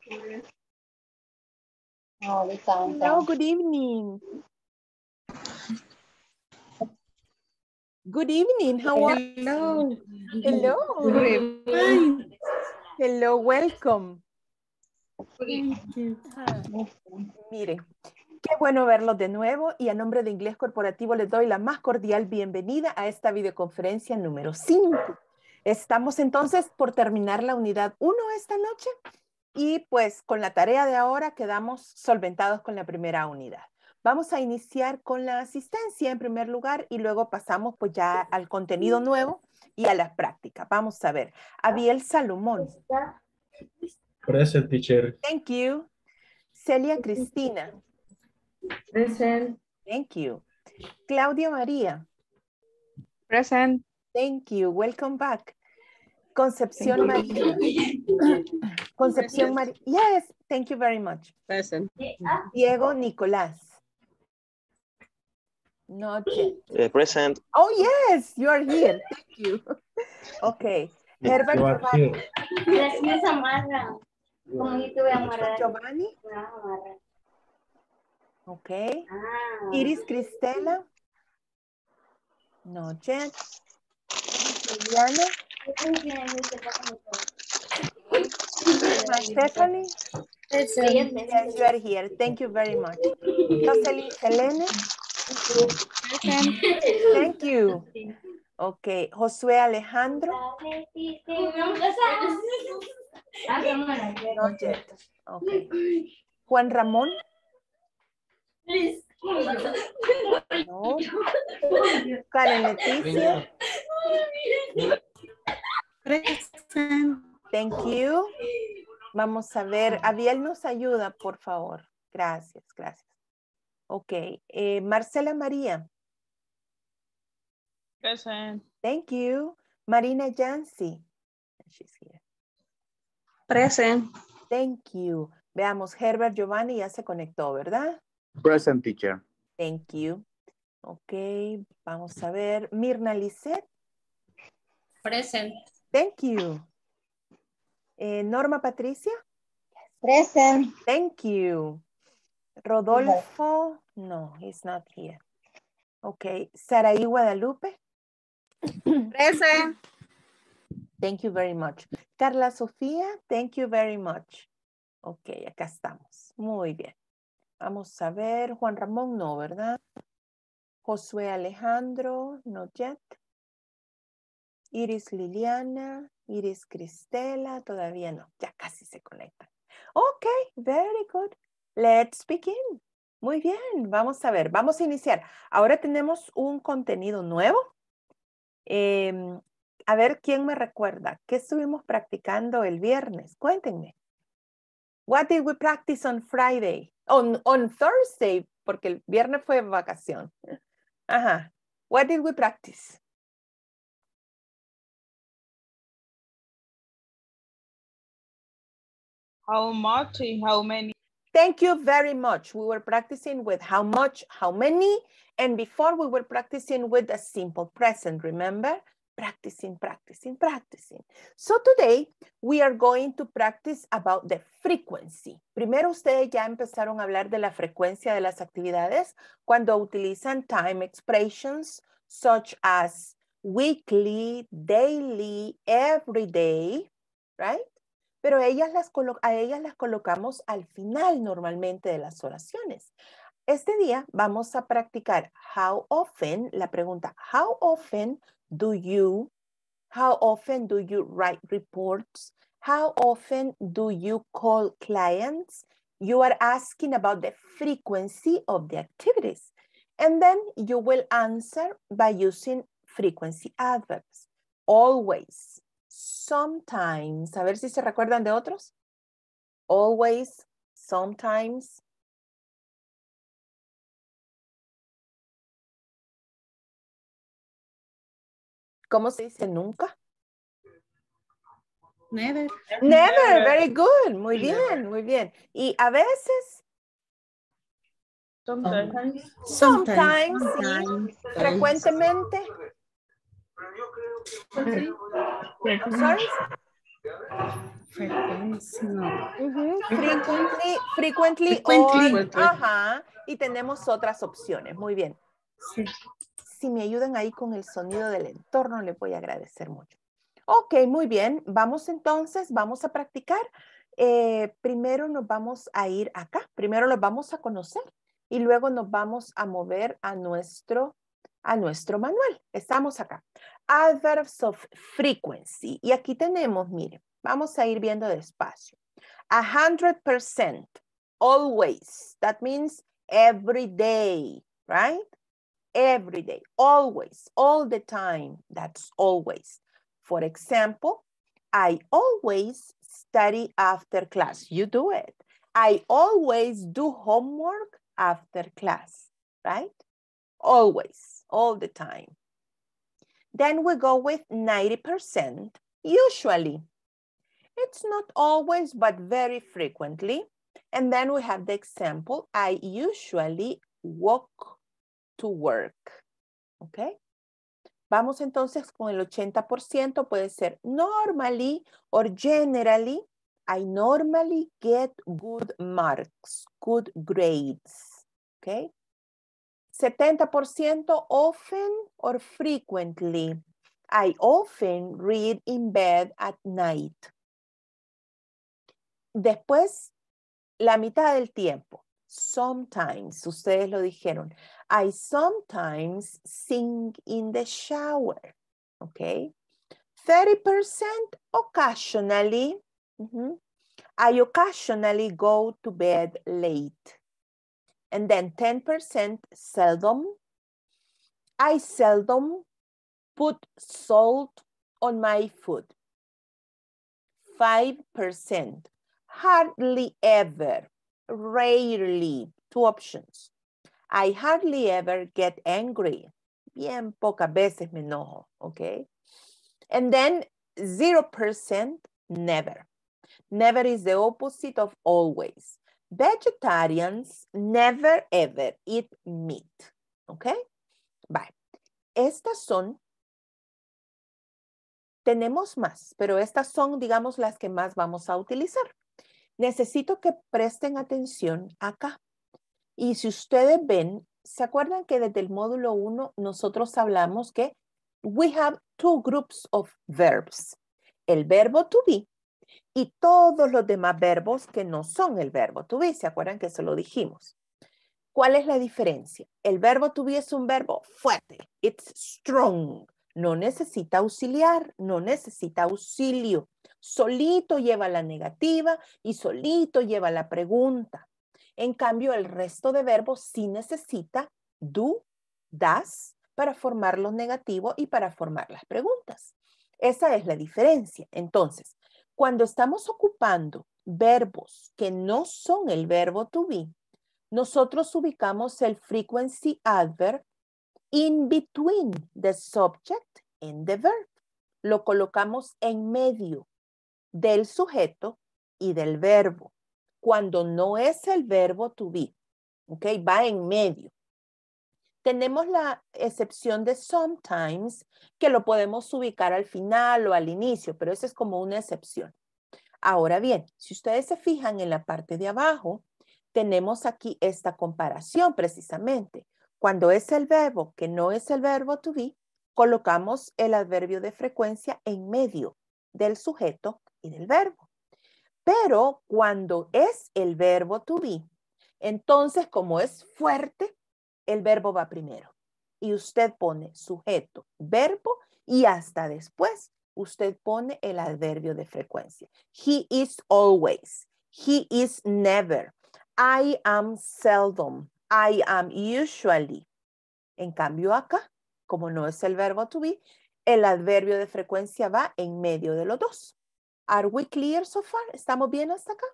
Hello, good evening. Good evening, how are you? Hello. Hello. Fine. Hello, welcome. Thank you. Miren, qué bueno verlos de nuevo y a nombre de Inglés Corporativo les doy la más cordial bienvenida a esta videoconferencia número 5. Estamos entonces por terminar la unidad 1 esta noche y pues con la tarea de ahora quedamos solventados con la primera unidad. Vamos a iniciar con la asistencia en primer lugar y luego pasamos pues ya al contenido nuevo y a las prácticas. Vamos a ver. Abiel Salomón. Present, teacher. Thank you. Celia Cristina. Present. Thank you. Claudia María. Present. Thank you. Welcome back. Concepción María. Concepción María. Yes, thank you very much. Present. Diego Nicolás. Not yet. Present. Oh, yes, you are here. Thank you. Okay. Herbert You are Giovanni. here. Gracias, amarra. Como yo te voy a amarrar. Giovanni. Me vas a amarrar. Okay. Ah. Iris Cristela. Not yet. Liliana. Stephanie. Yes, you are here. Thank you very much. Jocelyn Selene. Thank you. Okay. Josué Alejandro. Not yet. Okay. Juan Ramón. No. Karen Leticia. Present. Thank you. Vamos a ver. Abiel nos ayuda, por favor. Gracias, gracias. Ok. Marcela María. Present. Thank you. Marina Yancy. She's here. Present. Thank you. Veamos, Herbert Giovanni ya se conectó, ¿verdad? Present, teacher. Thank you. Ok, vamos a ver. Mirna Lisset. Present. Thank you. Norma Patricia. Present. Thank you. Rodolfo. No, he's not here. Ok. Saraí Guadalupe. Present. Thank you very much. Carla Sofía, thank you very much. Ok, acá estamos. Muy bien. Vamos a ver. Juan Ramón, no, ¿verdad? Josué Alejandro, not yet. Iris Liliana, Iris Cristela, todavía no. Ya casi se conectan. Ok, very good. Let's begin. Muy bien, vamos a ver. Vamos a iniciar. Ahora tenemos un contenido nuevo. A ver, ¿quién me recuerda? ¿Qué estuvimos practicando el viernes? Cuéntenme. What did we practice on Friday? On Thursday, porque el viernes fue vacación. Ajá. What did we practice? How much and how many? Thank you very much. We were practicing with how much, how many, and before we were practicing with a simple present, remember? Practicing, practicing, practicing. So today we are going to practice about the frequency. Primero ustedes ya empezaron a hablar de la frecuencia de las actividades cuando utilizan time expressions such as weekly, daily, every day, right? Pero a ellas las colocamos al final normalmente de las oraciones. Este día vamos a practicar how often, la pregunta, how often do you write reports? How often do you call clients? You are asking about the frequency of the activities. And then you will answer by using frequency adverbs. Always, sometimes. A ver si se recuerdan de otros. Always, sometimes. ¿Cómo se dice nunca? Never. Never, very good. Muy bien, muy bien. Y a veces. Sometimes. Sometimes, sí. Frecuentemente. I'm sorry? Frecuencia, no. Frequently Frequently. or, ajá, y tenemos otras opciones. Muy bien. Sí. Si me ayudan ahí con el sonido del entorno, les voy a agradecer mucho. Ok, muy bien. Vamos entonces, vamos a practicar. Primero nos vamos a ir acá. Primero los vamos a conocer y luego nos vamos a mover a nuestro manual. Estamos acá. Adverbs of frequency. Y aquí tenemos, miren, vamos a ir viendo despacio. 100%, always. That means every day, right? Every day, always, all the time. That's always. For example, I always study after class. You do it. I always do homework after class, right? Always, all the time. Then we go with 90%, usually. It's not always, but very frequently. And then we have the example, I usually walk to work. ¿Ok? Vamos entonces con el 80%, puede ser normally or generally. I normally get good marks, good grades. ¿Ok? 70% often or frequently. I often read in bed at night. Después, la mitad del tiempo. Sometimes, ustedes lo dijeron. I sometimes sing in the shower. Okay. 30% occasionally. I occasionally go to bed late. And then 10% seldom. I seldom put salt on my food. 5%. Hardly ever. Rarely. Two options. I hardly ever get angry. Bien pocas veces me enojo, okay? And then 0%, never. Never is the opposite of always. Vegetarians never ever eat meat, okay? Bye. Estas son, tenemos más, pero estas son, digamos, las que más vamos a utilizar. Necesito que presten atención acá. Y si ustedes ven, ¿se acuerdan que desde el módulo 1 nosotros hablamos que we have two groups of verbs? El verbo to be y todos los demás verbos que no son el verbo to be. ¿Se acuerdan que eso lo dijimos? ¿Cuál es la diferencia? El verbo to be es un verbo fuerte. It's strong. No necesita auxiliar, no necesita auxilio. Solito lleva la negativa y solito lleva la pregunta. En cambio, el resto de verbos sí necesita do, das, para formar los negativos y para formar las preguntas. Esa es la diferencia. Entonces, cuando estamos ocupando verbos que no son el verbo to be, nosotros ubicamos el frequency adverb in between the subject and the verb. Lo colocamos en medio del sujeto y del verbo. Cuando no es el verbo to be, ¿ok? Va en medio. Tenemos la excepción de sometimes, que lo podemos ubicar al final o al inicio, pero esa es como una excepción. Ahora bien, si ustedes se fijan en la parte de abajo, tenemos aquí esta comparación precisamente. Cuando es el verbo que no es el verbo to be, colocamos el adverbio de frecuencia en medio del sujeto y del verbo. Pero cuando es el verbo to be, entonces como es fuerte, el verbo va primero. Y usted pone sujeto, verbo y hasta después usted pone el adverbio de frecuencia. He is always. He is never. I am seldom. I am usually. En cambio acá, como no es el verbo to be, el adverbio de frecuencia va en medio de los dos. Are we clear so far? ¿Estamos bien hasta acá?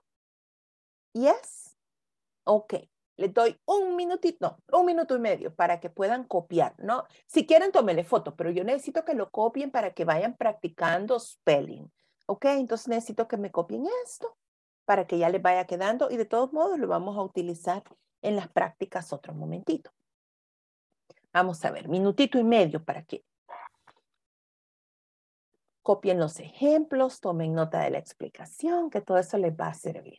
Yes? Ok. Les doy un minutito, no, 1 minuto y medio para que puedan copiar, ¿no? Si quieren, tómenle foto, pero yo necesito que lo copien para que vayan practicando spelling. Ok, entonces necesito que me copien esto para que ya les vaya quedando y de todos modos lo vamos a utilizar en las prácticas otro momentito. Vamos a ver, minutito y medio para que Copien los ejemplos, tomen nota de la explicación, que todo eso les va a servir.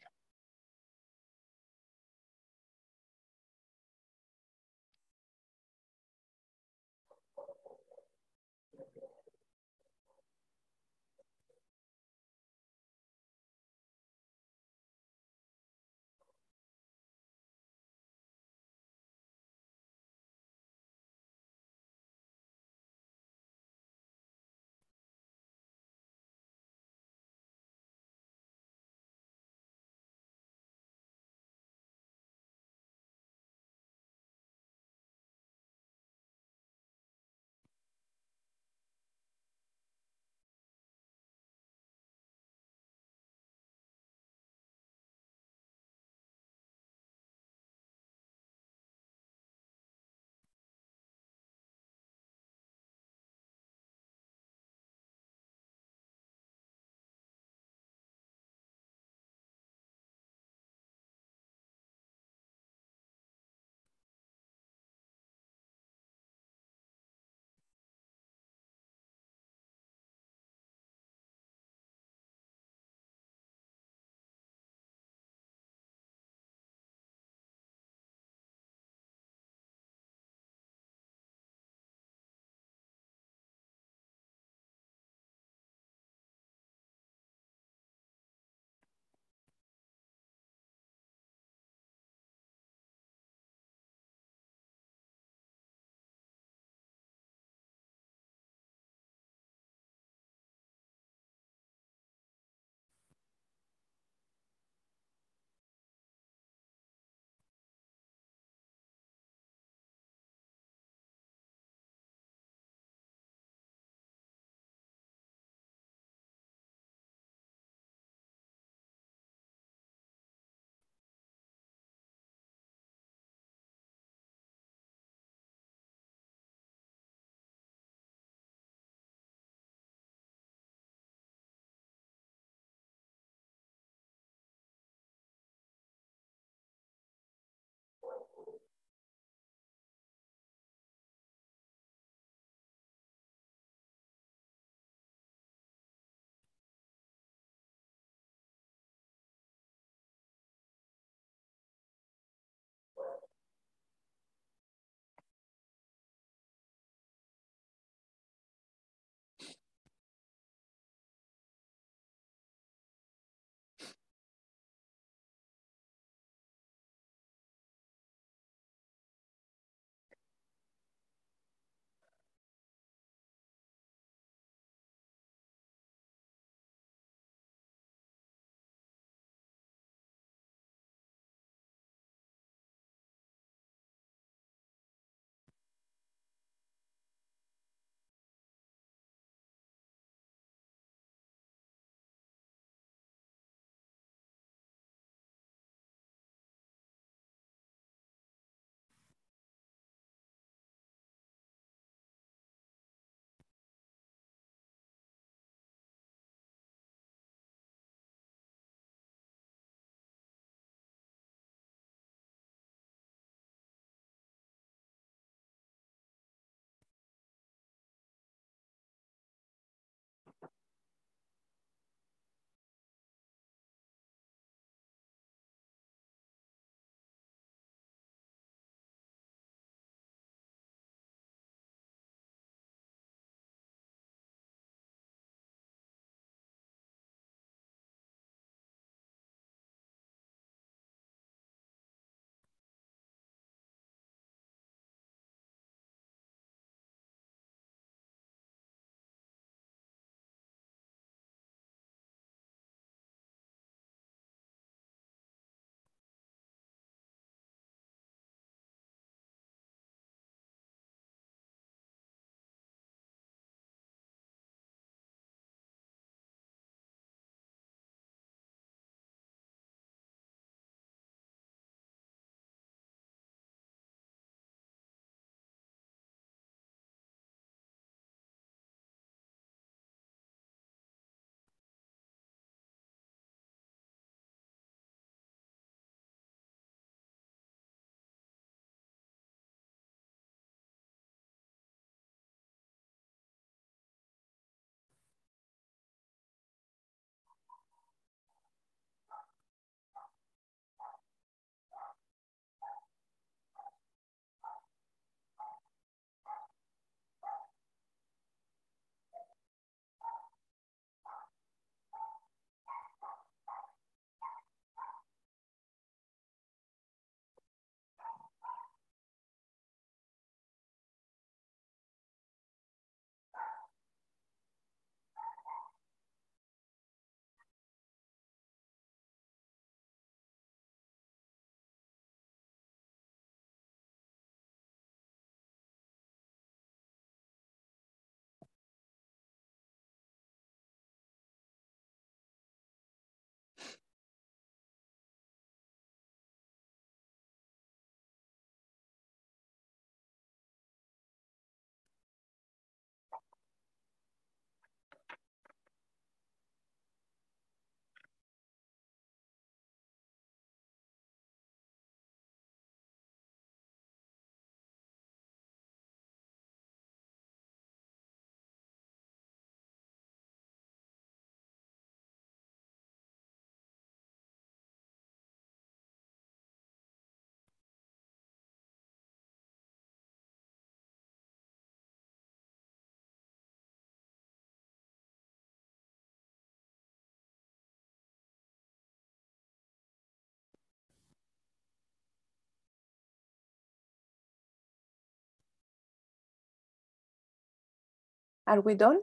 Are we done?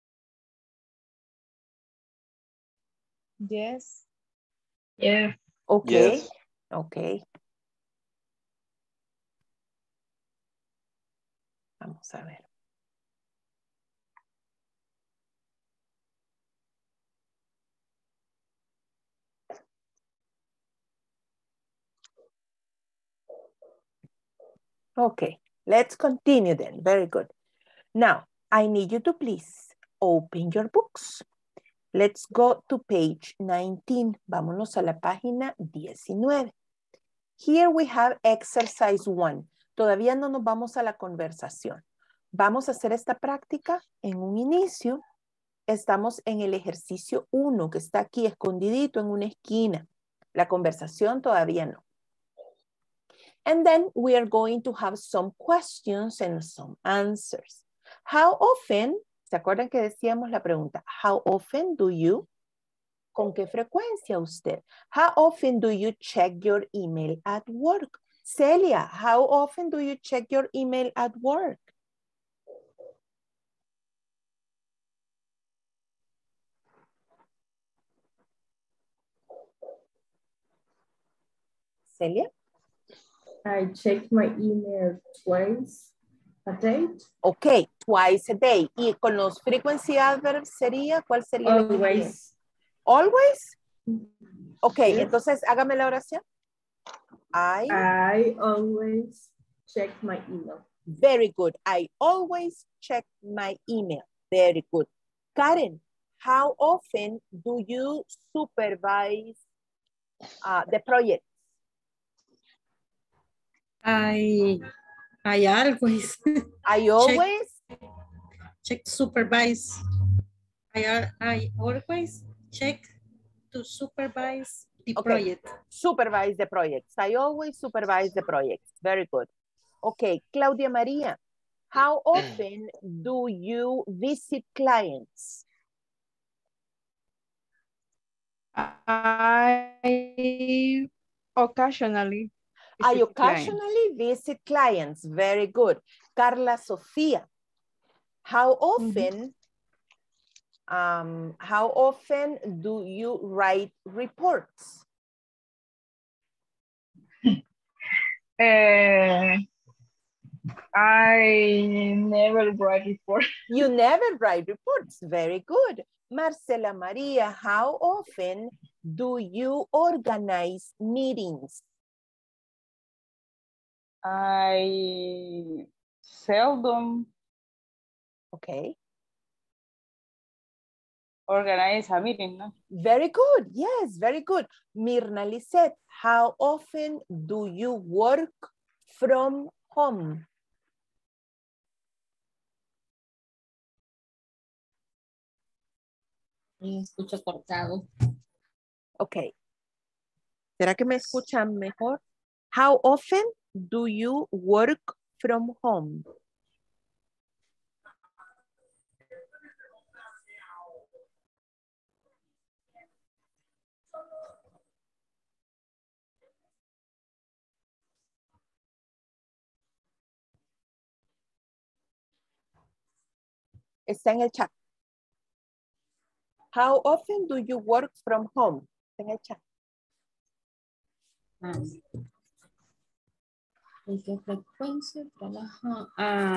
Yes. Yeah. Okay. Yes. Okay. Vamos a ver. Okay, let's continue then. Very good. Now, I need you to please open your books. Let's go to page 19. Vámonos a la página 19. Here we have exercise 1. Todavía no nos vamos a la conversación. Vamos a hacer esta práctica en un inicio. Estamos en el ejercicio 1 que está aquí escondidito en una esquina. La conversación todavía no. And then we are going to have some questions and some answers. How often, ¿se acuerdan que decíamos la pregunta? How often do you? ¿Con qué frecuencia usted? How often do you check your email at work? Celia, how often do you check your email at work? Celia? I check my email twice a day. Ok, twice a day. ¿Y con los frequency adverbs sería? ¿Cuál sería? Always. Always? Ok, Yes. entonces hágame la oración. I always check my email. Very good. I always check my email. Very good. Karen, how often do you supervise the project? I always I always check supervise. I always check to supervise the Okay. project. supervise the projects. I always supervise the projects. Very good. Okay, Claudia Maria, how often do you visit clients? I occasionally. I visit clients. occasionally visit clients. Very good. Carla Sofia, how often do you write reports? I never write before. You never write reports. Very good. Marcela Maria, how often do you organize meetings? I seldom Okay. organize a meeting. No? Very good. Yes, very good. Mirna Lisette, how often do you work from home? Me escucho cortado. Okay. ¿Será que me escuchan mejor? How often do you work from home? Está en el chat. How often do you work from home? Está en el chat. ¿En qué frecuencia trabaja?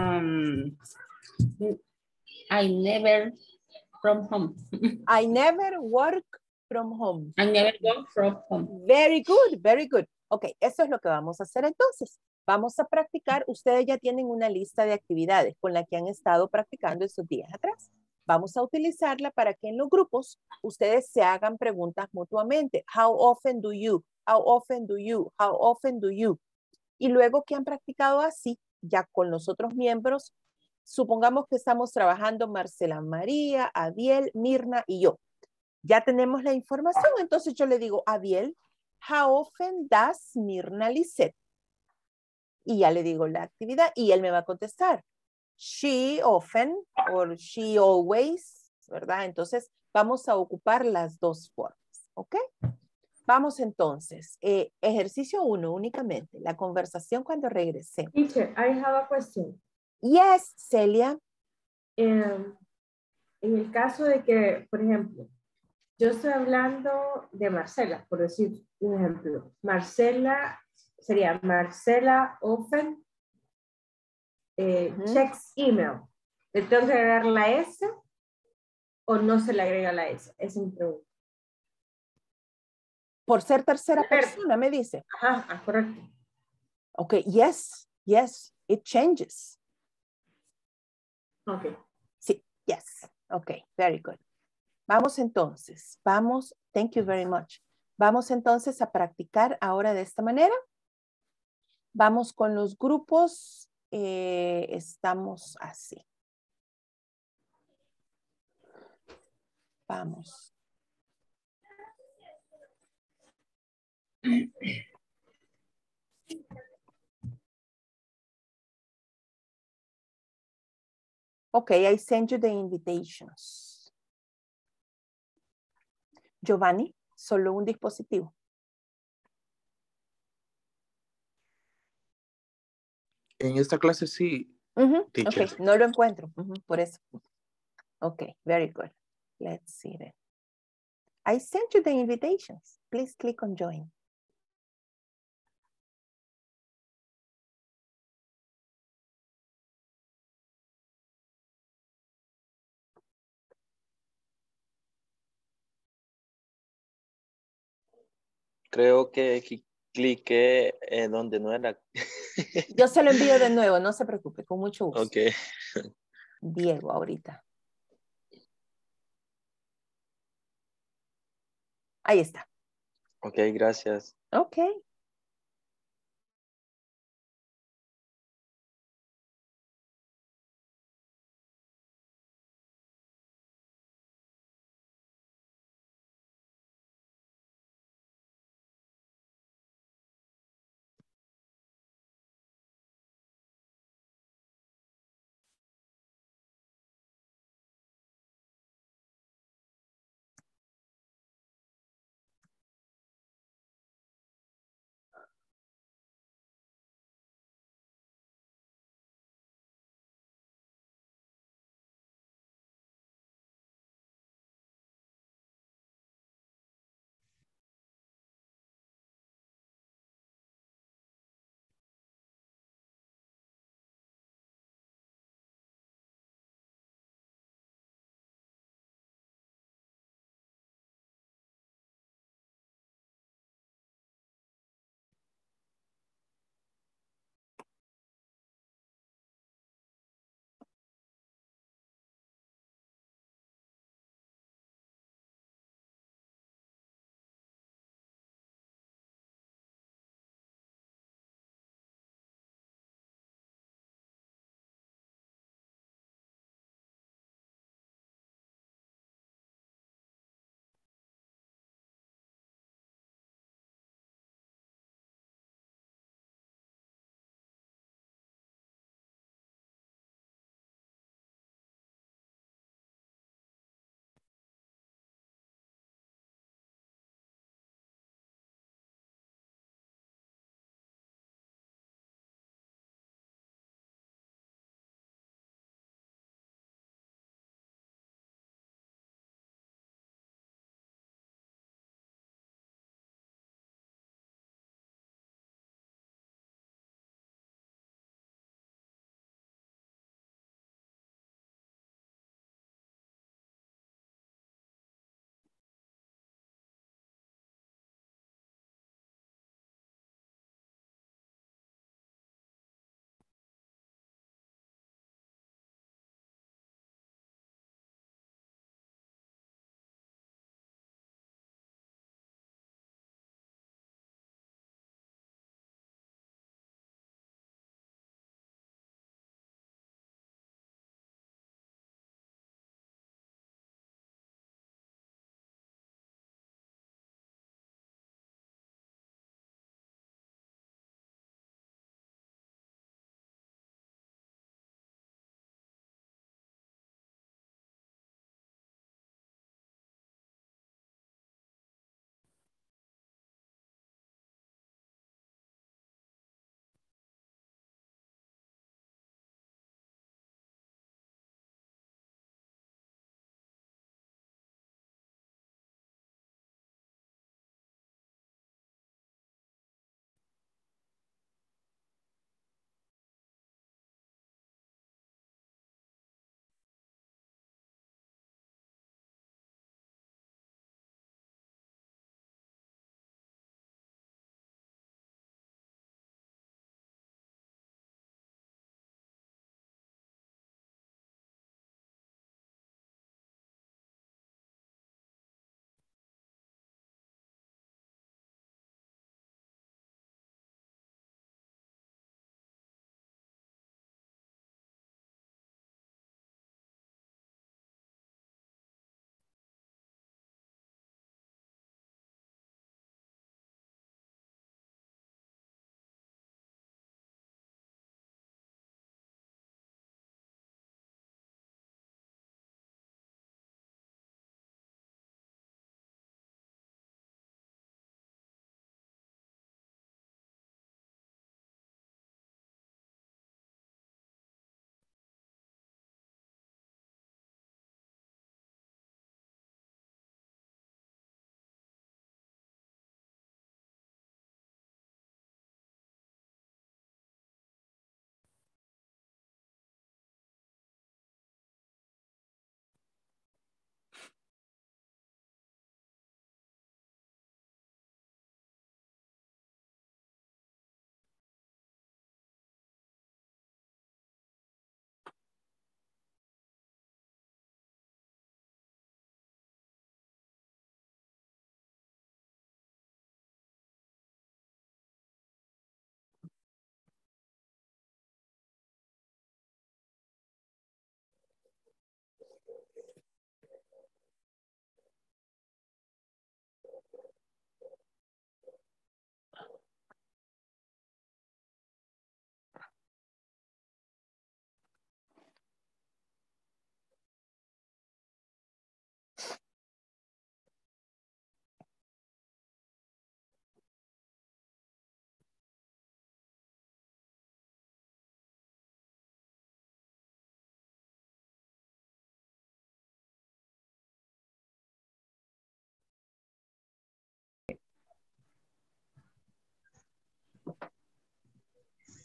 I never from home. I never work from home. I never work from home. Very good, very good. Ok, eso es lo que vamos a hacer entonces. Vamos a practicar. Ustedes ya tienen una lista de actividades con la que han estado practicando estos días atrás. Vamos a utilizarla para que en los grupos ustedes se hagan preguntas mutuamente. How often do you? How often do you? How often do you? Y luego que han practicado así, ya con los otros miembros, supongamos que estamos trabajando Marcela María, Abiel, Mirna y yo. Ya tenemos la información, entonces yo le digo, Abiel, how often does Mirna Lisette? Y ya le digo la actividad y él me va a contestar. She often or she always, ¿verdad? Entonces vamos a ocupar las dos formas, ¿ok? Vamos entonces. Ejercicio 1 únicamente, la conversación cuando regresemos. Teacher, I have a question. Yes, Celia. En el caso de que, por ejemplo, yo estoy hablando de Marcela, por decir un ejemplo. Marcela sería Marcela often checks email. ¿Le tengo que agregar la S o no se le agrega la S? Esa es mi pregunta. Por ser tercera persona, me dice. Ajá, correcto. Okay, yes, it changes. Ok. Sí, yes. Okay, very good. Vamos entonces, thank you very much. Vamos entonces a practicar ahora de esta manera. Vamos con los grupos, estamos así. Vamos. Okay, I sent you the invitations. Giovanni, solo un dispositivo. En esta clase sí, teacher. Okay, no lo encuentro, por eso. Okay, very good. Let's see then. I sent you the invitations. Please click on join. Creo que cliqué donde no era. Yo se lo envío de nuevo, no se preocupe, con mucho gusto. Ok. Diego, ahorita. Ahí está. Ok, gracias. Ok.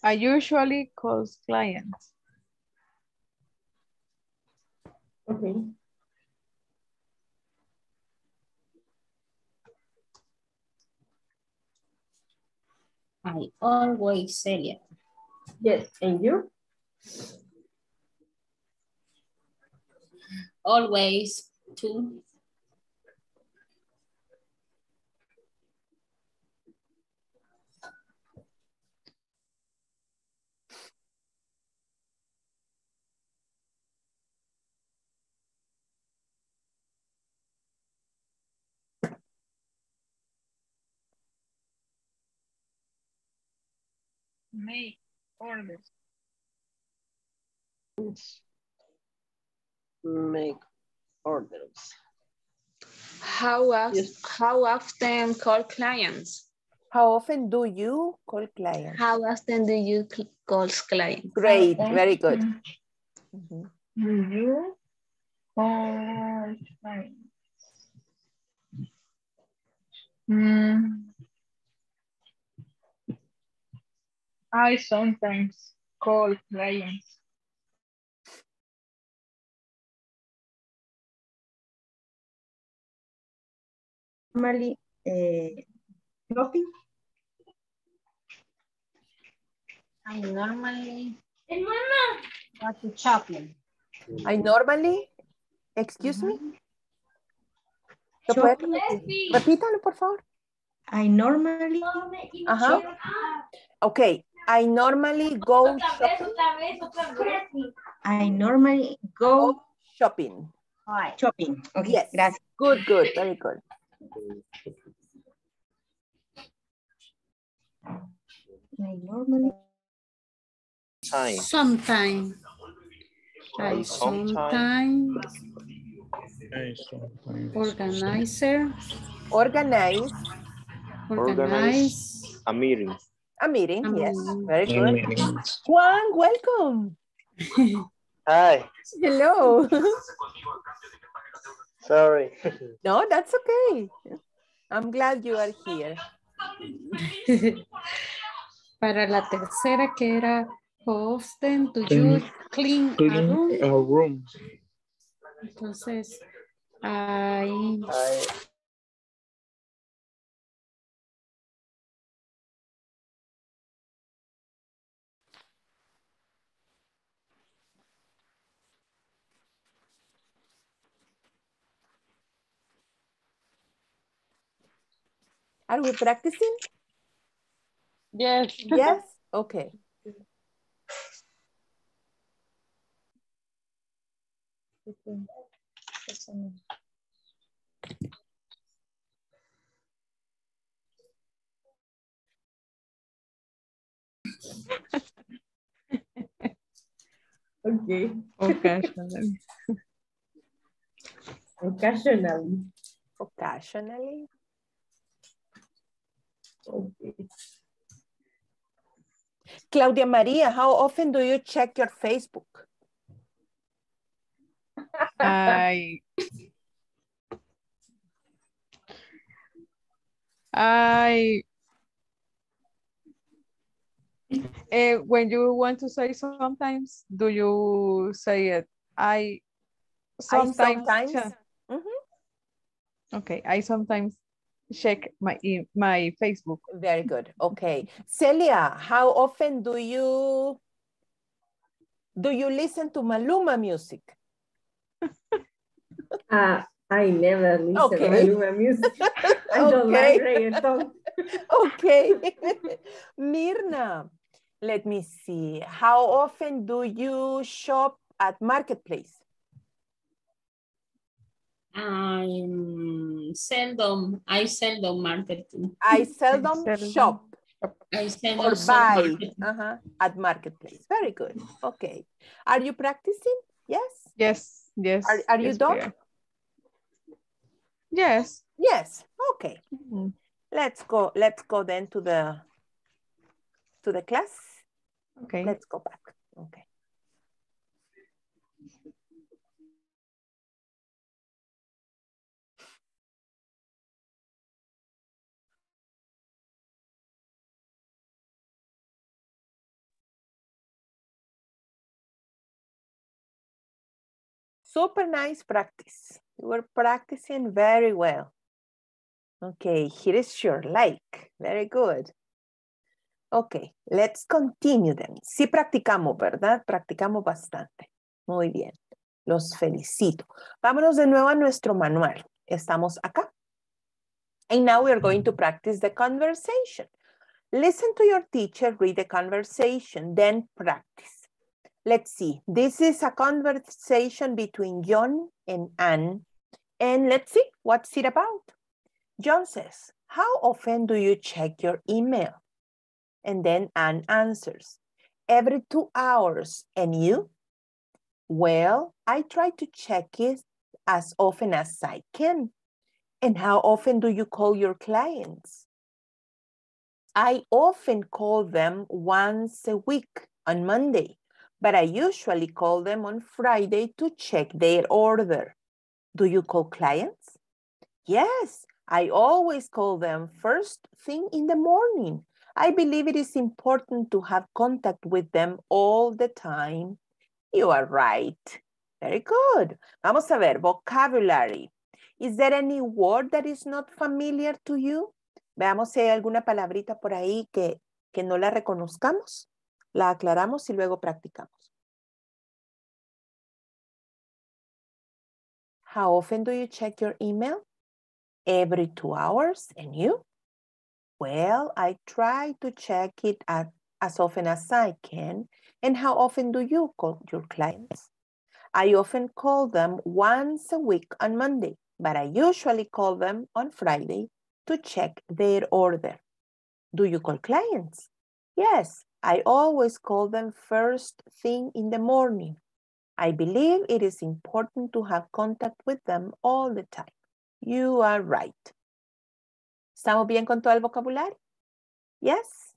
I usually call clients. Okay. I always, Celia. Yes, and you? Always, too. Make orders. Make orders. How often call clients? How often do you call clients? How often do you call clients? Great, very good. Mhm. Do you call clients? I sometimes call clients. Normally, shopping? I normally go to shopping. I normally, excuse me, ¿lo puede Shopping. repetir? Repítalo, por favor. I normally Ajá. Okay, I normally go shopping. I normally go Shopping. shopping. Okay, Yes. gracias. Good, good, very good. I normally Time. Sometimes. I I sometimes. sometimes. Organizer. Organize Organize. A meeting. a meeting. A Yes, meeting. very good. Juan, welcome. Hi. Hello. Sorry. No, that's okay. I'm glad you are here. Para la tercera que era how often do you clean a room? Entonces, I Are we practicing? Yes. Yes? Okay. Okay. Occasionally. Occasionally. Occasionally. Okay. Claudia Maria, how often do you check your Facebook? When you want to say sometimes, do you say it? I sometimes. Mhm. Okay, I sometimes check my Facebook. Very good. Okay. Celia, how often do you listen to Maluma music? I never listen to Okay. Maluma music. I don't like reggaeton. Okay. Mirna, let me see. How often do you shop at Marketplace? I seldom marketing. I seldom shop I seldom or buy marketing. at Marketplace. Very good. Okay. Are you practicing? Yes? Yes, yes. Are you yes, done? Yes. Yes. Okay. Mm-hmm. Let's go then to the class. Okay. Let's go back. Okay. Super nice practice. You were practicing very well. Okay, here is your like. Very good. Okay, let's continue then. Sí practicamos, ¿verdad? Practicamos bastante. Muy bien. Los felicito. Vámonos de nuevo a nuestro manual. Estamos acá. And now we are going to practice the conversation. Listen to your teacher, read the conversation, then practice. Let's see. This is a conversation between John and Anne. And let's see, what's it about? John says, how often do you check your email? And then Anne answers, every 2 hours. And you? Well, I try to check it as often as I can. And how often do you call your clients? I often call them once a week on Monday, but I usually call them on Friday to check their order. Do you call clients? Yes, I always call them first thing in the morning. I believe it is important to have contact with them all the time. You are right. Very good. Vamos a ver, vocabulary. Is there any word that is not familiar to you? Veamos si hay alguna palabrita por ahí que no la reconozcamos. La aclaramos y luego practicamos. How often do you check your email? Every 2 hours. And you? Well, I try to check it as often as I can. And how often do you call your clients? I often call them once a week on Monday, but I usually call them on Friday to check their order. Do you call clients? Yes, I always call them first thing in the morning. I believe it is important to have contact with them all the time. You are right. ¿Estamos bien con todo el vocabulario? Yes?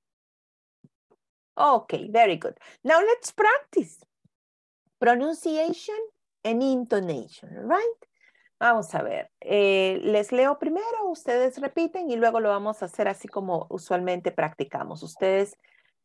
Okay, very good. Now let's practice. Pronunciation and intonation, right? Vamos a ver. Les leo primero, ustedes repiten y luego lo vamos a hacer así como usualmente practicamos. Ustedes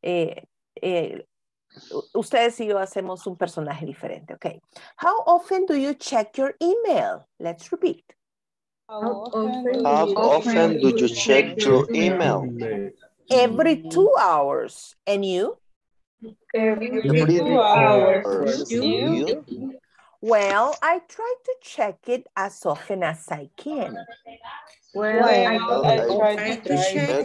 y yo hacemos un personaje diferente, okay? How often do you check your email? Let's repeat. How often do you check your email? Every 2 hours. And you? Every 2 hours. You? Well, I try to check it as often as I can. Well, I try to check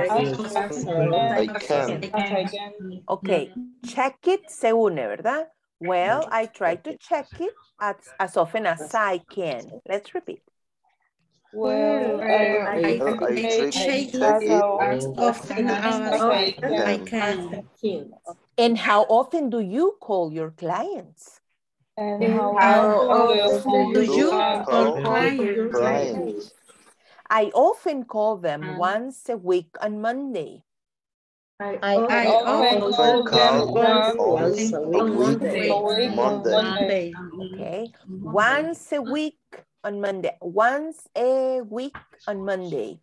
I can. Okay, check it se une, ¿verdad? Well, I try to check it as often as I can. Let's repeat. Well, I check it as often as I can. And how often do you call your clients? And how often do you call clients? I often call them once a week on Monday. I often call them once a week on Monday. Okay, once a week on Monday. Once a week on Monday.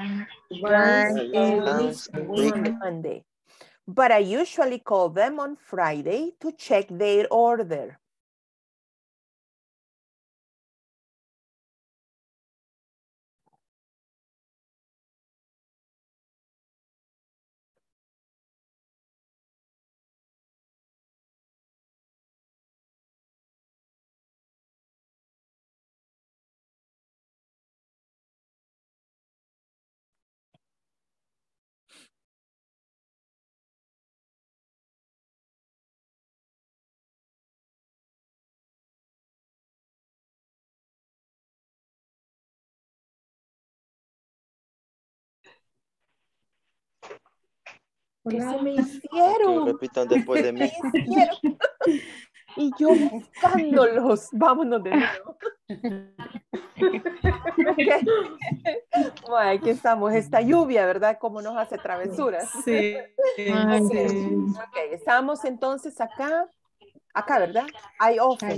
Once a week on Monday. But I usually call them on Friday to check their order. ¿Qué se me hicieron? Que repitan después de mí. Y yo buscándolos. Vámonos de nuevo. Okay. Bueno, aquí estamos. Esta lluvia, ¿verdad? Como nos hace travesuras. Sí. Ok, estamos entonces acá. Acá, ¿verdad? I often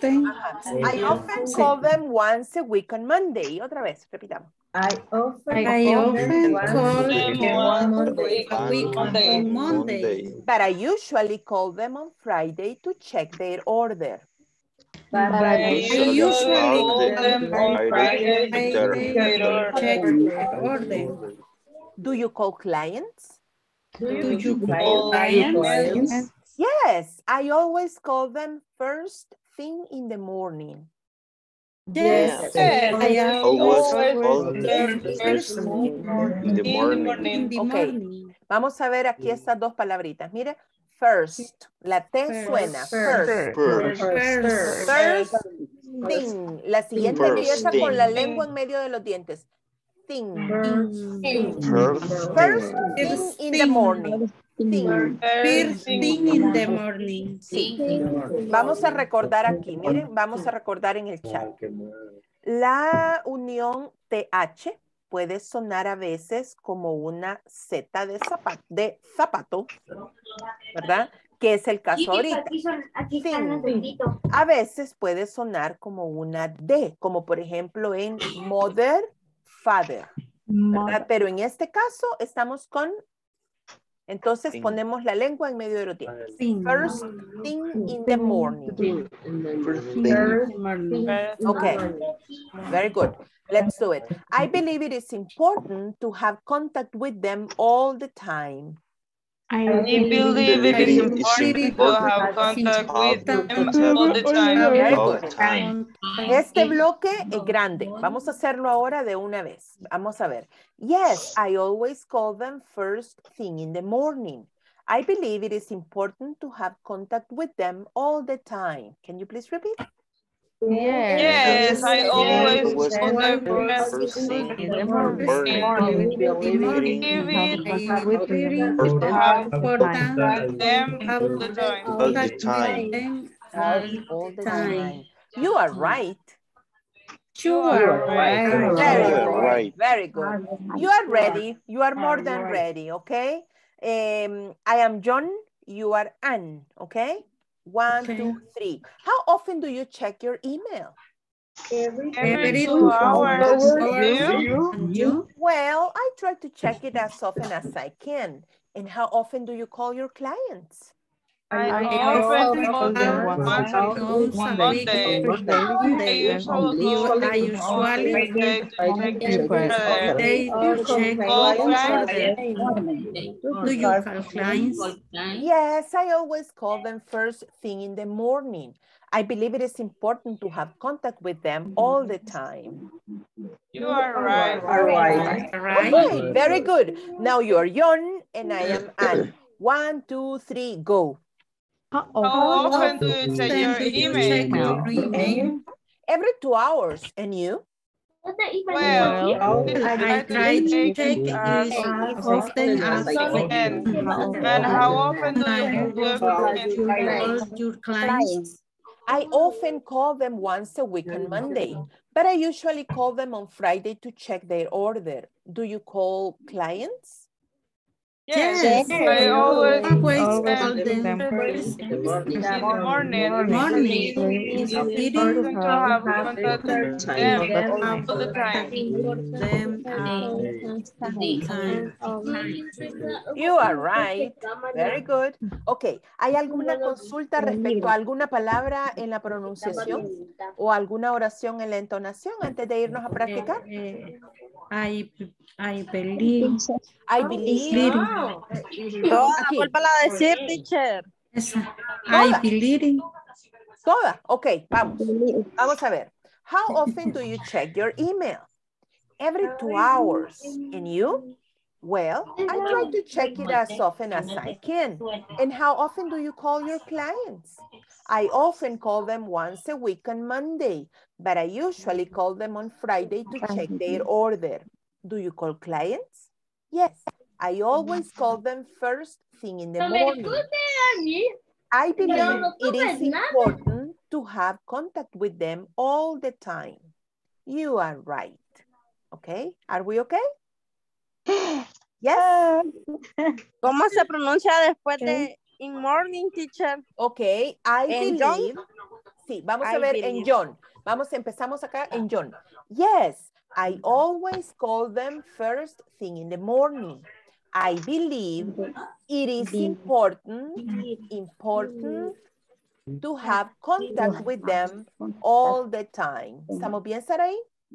call them once a week on Monday. Otra vez, repitamos. I often call them once a week on Monday. But I usually call them on Friday to check their order. But I usually call them on Friday I check the order. Do you call clients? Do you call clients? Yes, I always call them first thing in the morning. Yes. I Always always call them first in the morning. in the Okay. morning. Vamos a ver aquí estas dos palabritas. Mire, first. La T suena. First. First thing. La siguiente First empieza thing. con la lengua en medio de los dientes. Thing. First First thing. thing in the morning. Thing. First thing in the morning. Sí. Vamos a recordar aquí. Miren, vamos a recordar en el chat. La unión TH puede sonar a veces como una Z de zapato, ¿verdad? Que es el caso ahorita. Thing. A veces puede sonar como una D, como por ejemplo en mother, father, ¿verdad? Pero en este caso estamos con, entonces Thing. ponemos la lengua en medio de los dientes. Thing. First thing in the morning. First thing. Morning. Okay, very good. Let's do it. I believe it is important to have contact with them all the time. I Believe it is important to have contact with them all the time. Very all good. the time. Este bloque es grande. Vamos a hacerlo ahora de una vez. Vamos a ver. Yes, I always call them first thing in the morning. I believe it is important to have contact with them all the time. Can you please repeat? Yes, I always call them first thing in the morning. Believe it is important to have contact with them all the time. All the time. All the time. You are right. You are right. Very You are good. right. Very good. You are ready. You are more than ready, okay? I am John. You are Anne, okay? 1, 2, 3. How often do you check your email? Every 2 hours. You? Well, I try to check it as often as I can. And how often do you call your clients? I often call them once a week, Once a Monday, week, Tuesday, and I usually Friday to check the order. they check order. Do you call clients? Yes, I always call them first thing in the morning. I believe it is important to have contact with them all the time. You are right. Okay, very good. Now you're John and I am Anne. 1, 2, 3, go. How often do you check your email? Every 2 hours. And you? Well, I try to check it as often as I can. And how often do you call your clients? I often call them once a week on Monday, but I usually call them on Friday to check their order. Do you call clients? Yes, I always call call them first in the morning. It's important To have contact with them all the time. You are right. Very good. Ok, ¿hay alguna consulta respecto a alguna palabra en la pronunciación o alguna oración en la entonación antes de irnos a practicar? I believe. I believe. Aquí. Vuélvala a decir, teacher. I believe. Toda. Ok, vamos. Vamos a ver. How often do you check your email? Every 2 hours. And you? Well, I try to check it as often as I can. And how often do you call your clients? I often call them once a week on Monday, but I usually call them on Friday to check their order. Do you call clients? Yes, I always call them first thing in the morning. I believe it is important to have contact with them all the time. You are right. Okay, are we okay? Yes. ¿Cómo se pronuncia después de in morning, teacher? Okay, I believe. Sí, vamos a ver en John. Empezamos acá en John. Yes, I always call them first thing in the morning. I believe it is important to have contact with them all the time. ¿Estamos bien, Saraí?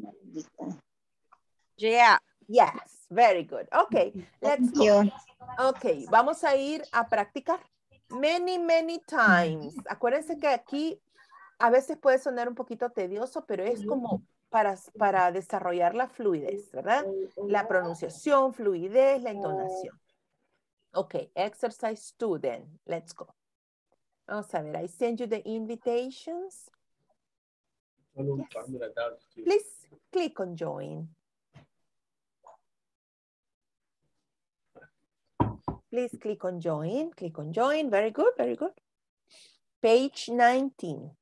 Yeah. Yes, very good. Okay, let's go. Okay, vamos a ir a practicar. Many, many times. Acuérdense que aquí a veces puede sonar un poquito tedioso, pero es como para desarrollar la fluidez, ¿verdad? La pronunciación, fluidez, la entonación. Okay, exercise 2 then. Let's go. Vamos a ver, I send you the invitations. Yes. Please click on join. Please click on join. Click on join. Very good, very good. Page 19.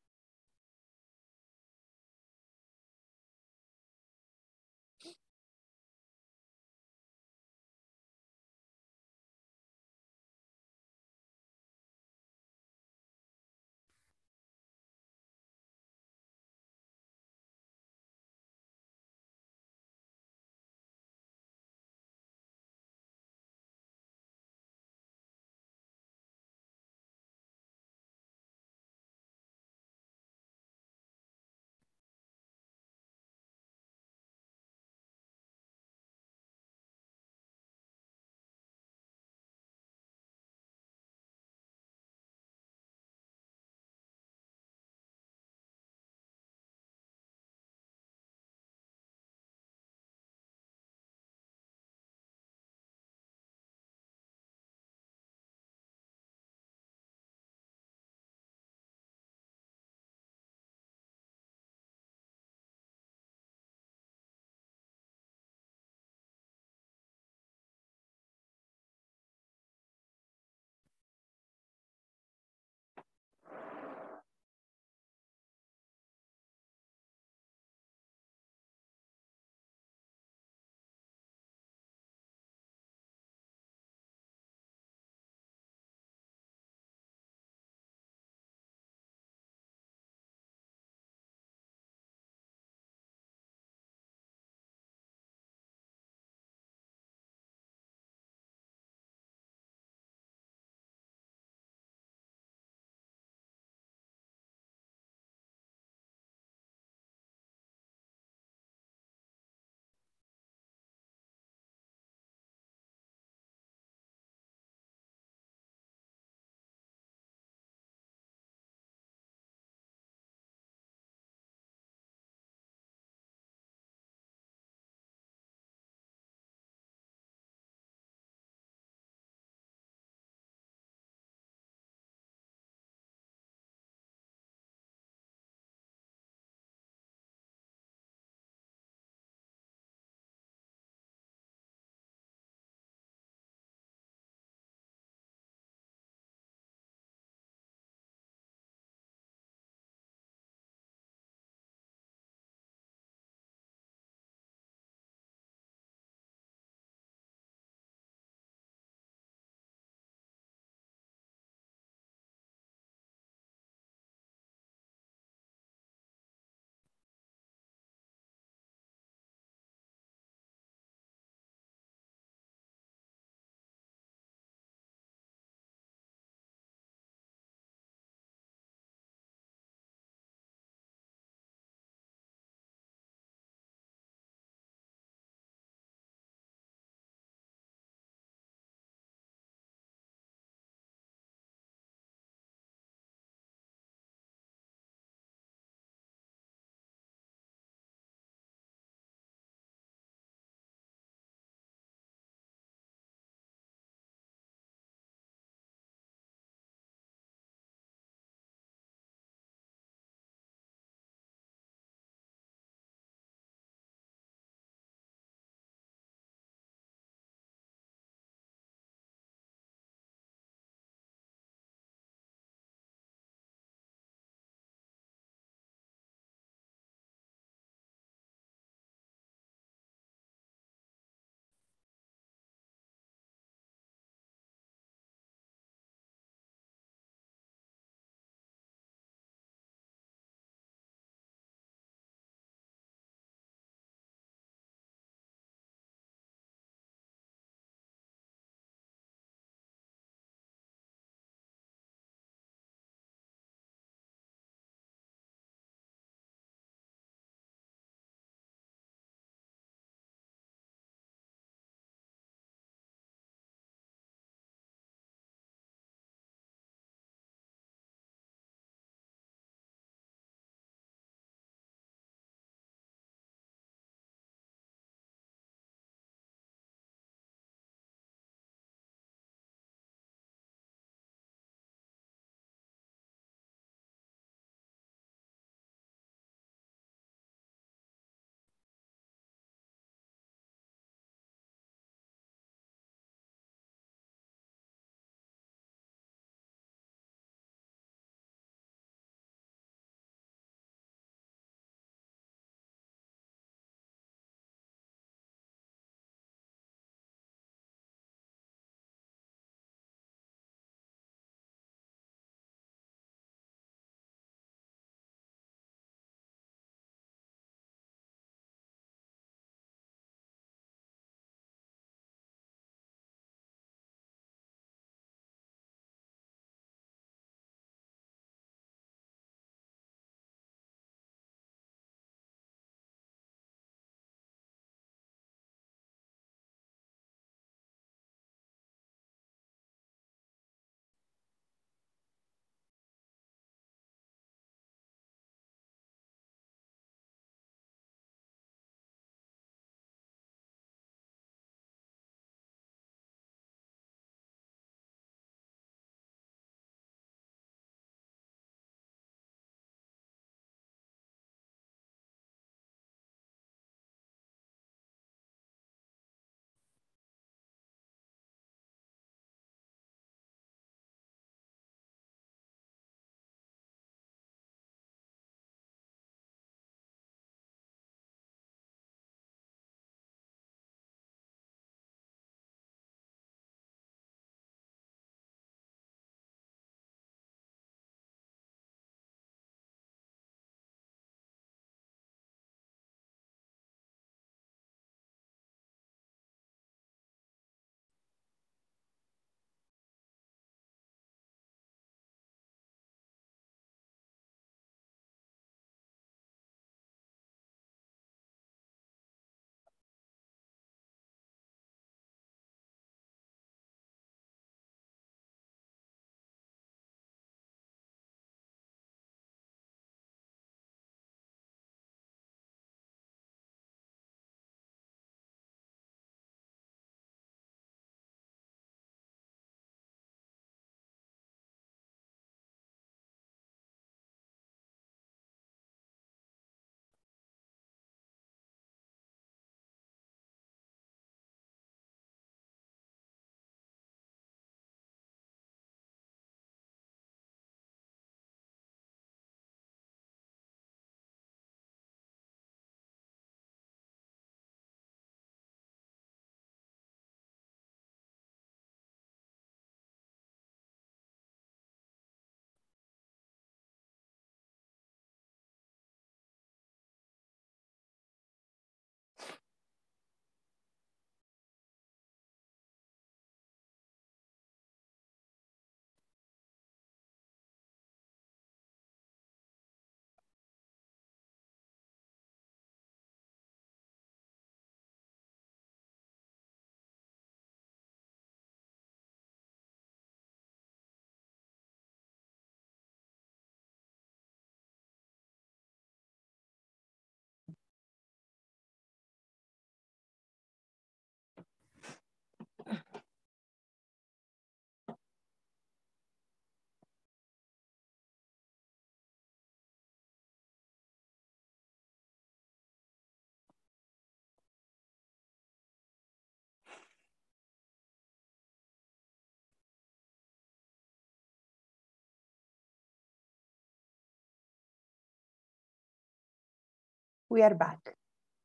We are back.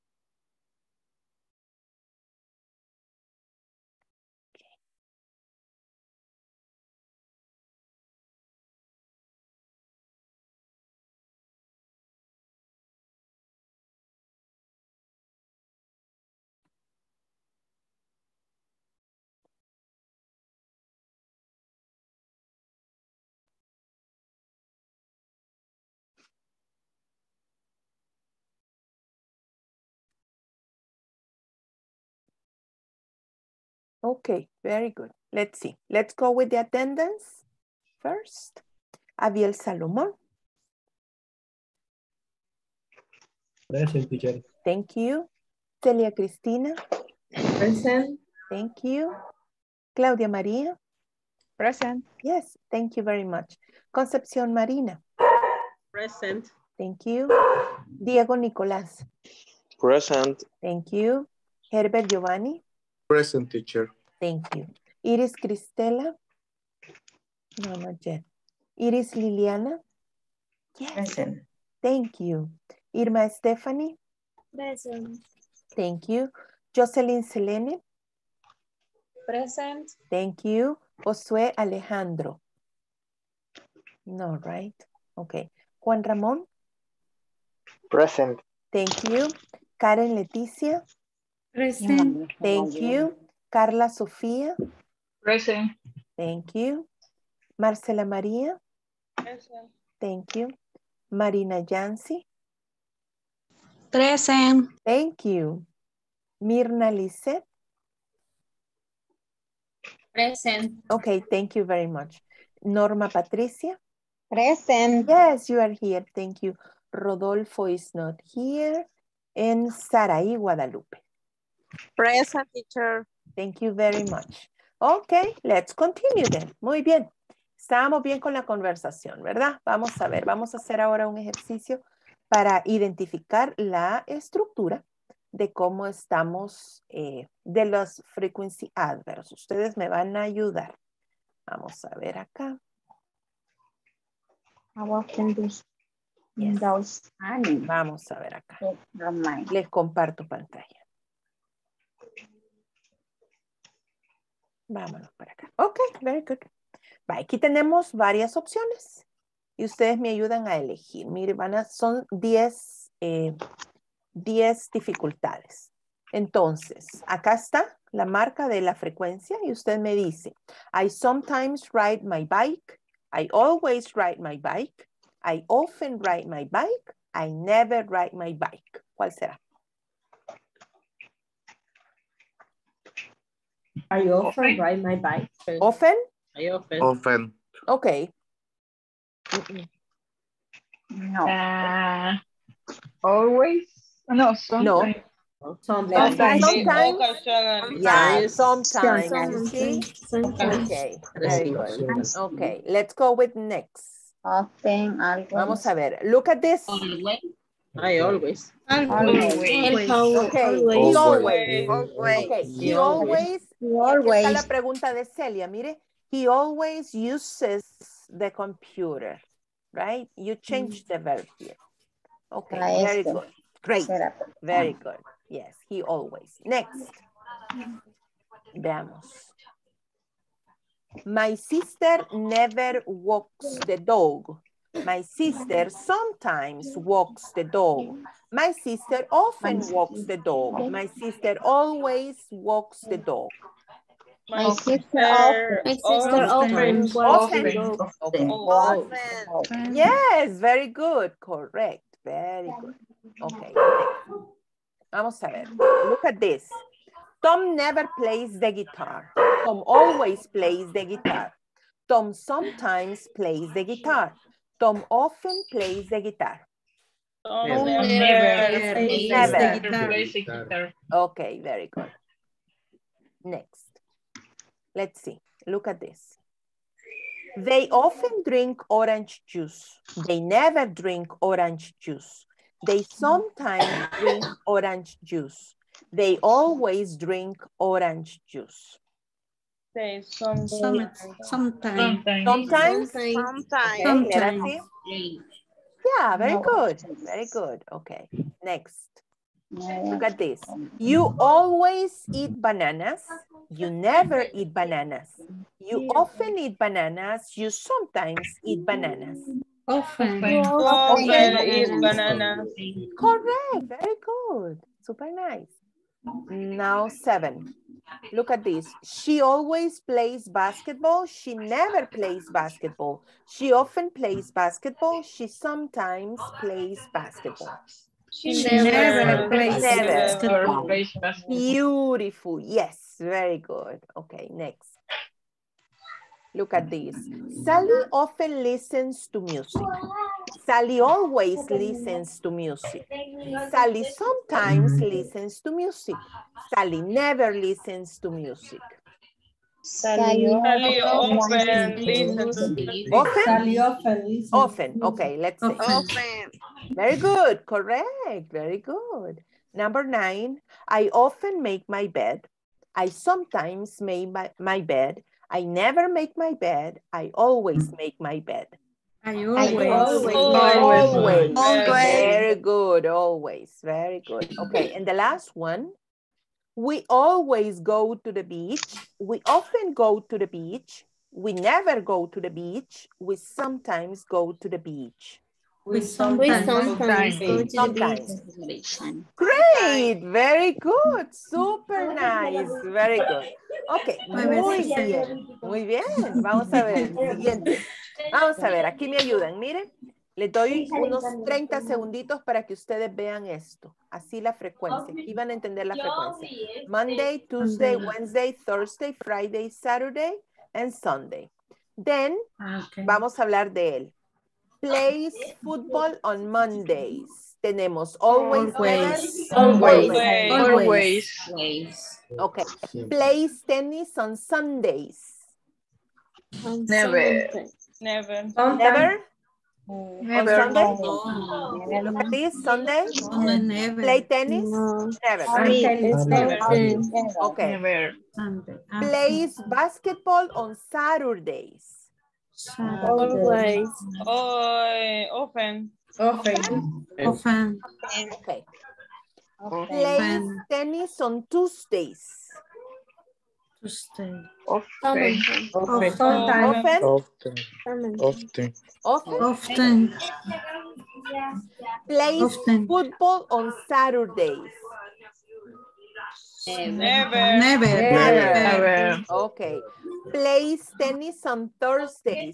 Okay, very good. Let's see. Let's go with the attendance first. Abiel Salomón. Present, teacher. Thank you. Celia Cristina. Present. Thank you. Claudia María. Present. Yes, thank you very much. Concepción Marina. Present. Thank you. Diego Nicolás. Present. Thank you. Herbert Giovanni. Present, teacher. Thank you. Iris Cristela. No, not yet. Iris Liliana. Yes. Present. Thank you. Irma Stephanie. Present. Thank you. Jocelyn Selene. Present. Thank you. Josué Alejandro. No, right? Okay. Juan Ramón. Present. Thank you. Karen Leticia. Present. Thank you. Carla Sofía. Present. Thank you. Marcela María. Present. Thank you. Marina Yancy. Present. Thank you. Mirna Lisset. Present. Okay, thank you very much. Norma Patricia. Present. Yes, you are here. Thank you. Rodolfo is not here. And Saraí Guadalupe. Present, teacher. Thank you very much. Okay, let's continue then. Muy bien. Estábamos bien con la conversación, ¿verdad? Vamos a ver, vamos a hacer ahora un ejercicio para identificar la estructura de cómo estamos de los frequency adverbs. Ustedes me van a ayudar. Vamos a ver acá. How often does Yes. those animals Vamos a ver acá. from my Les comparto pantalla. Vámonos para acá. Ok, very good. Aquí tenemos varias opciones y ustedes me ayudan a elegir. Mire, son 10 dificultades. Entonces, acá está la marca de la frecuencia y usted me dice, I sometimes ride my bike, I always ride my bike, I often ride my bike, I never ride my bike. ¿Cuál será? I often ride my bike. Often? I often. Often. Okay. no. Always. No, sometimes. Sometimes. Yeah, sometimes. See? Sometimes. Okay, very good. Okay, let's go with next. Often, always. Vamos a ver. Look at this. I always. Always. Okay, he Always. always. Always. Okay, he He always. He Y aquí está la always. pregunta de Celia. Mire, he always uses the computer, right? You change the verb here. Okay, very good. Great. Very good. Yes, he always. Next. Veamos. My sister never walks the dog. My sister sometimes walks the dog. My sister often walks the dog. My sister always walks the dog. My sister often walks the dog. Often. Yes, very good. Correct. Very good. Okay. Vamos a ver. Look at this. Tom never plays the guitar. Tom always plays the guitar. Tom sometimes plays the guitar. Tom often plays the guitar. Never. Okay, very good. Next. Let's see. Look at this. They often drink orange juice. They never drink orange juice. They sometimes drink orange juice. They always drink orange juice. Sometimes. Sometimes? Okay, let's see. Yeah, very good. Very good. Okay, next. Look at this. You always eat bananas. You never eat bananas. You often eat bananas. You sometimes eat bananas. Often. Often eat banana. Correct. Very good. Super nice. Now 7. Look at this. She always plays basketball. She never plays basketball. She often plays basketball. She sometimes plays basketball. She never plays Never. basketball. Beautiful. Yes, very good. Okay, next. Look at this. Sally often listens to music. Sally always listens to music. Sally sometimes listens to music. Sally never listens to music. Sally often listens. Often? Sally often listens. Often. Okay, let's say. Often. Very good. Correct. Very good. Number 9. I often make my bed. I sometimes make my bed. I never make my bed. I always make my bed. I always. Always. Always. Very good. Always. Very good. Okay. And the last one. We always go to the beach. We often go to the beach. We never go to the beach. We sometimes go to the beach. We sometimes go to the beach. Great. Very good. Super nice. Very good. Ok, muy bien. Muy bien. Vamos a ver el siguiente. Vamos a ver, aquí me ayudan. Miren, les doy unos 30 segunditos para que ustedes vean esto. Así la frecuencia. Aquí van a entender la frecuencia. Monday, Tuesday, Wednesday, Thursday, Friday, Saturday, and Sunday. Then, vamos a hablar de él. Plays football on Mondays. Tenemos always. Okay. Plays tennis on Sundays. Never. Never? Never. On Sunday? Look at this, Sunday. Never. Play tennis? Never. Okay. Never. Plays basketball on Saturdays. Always. Often. Often. Okay. Plays tennis on Tuesdays. Often. Plays football on Saturdays. Never. Okay. Plays tennis on Thursdays.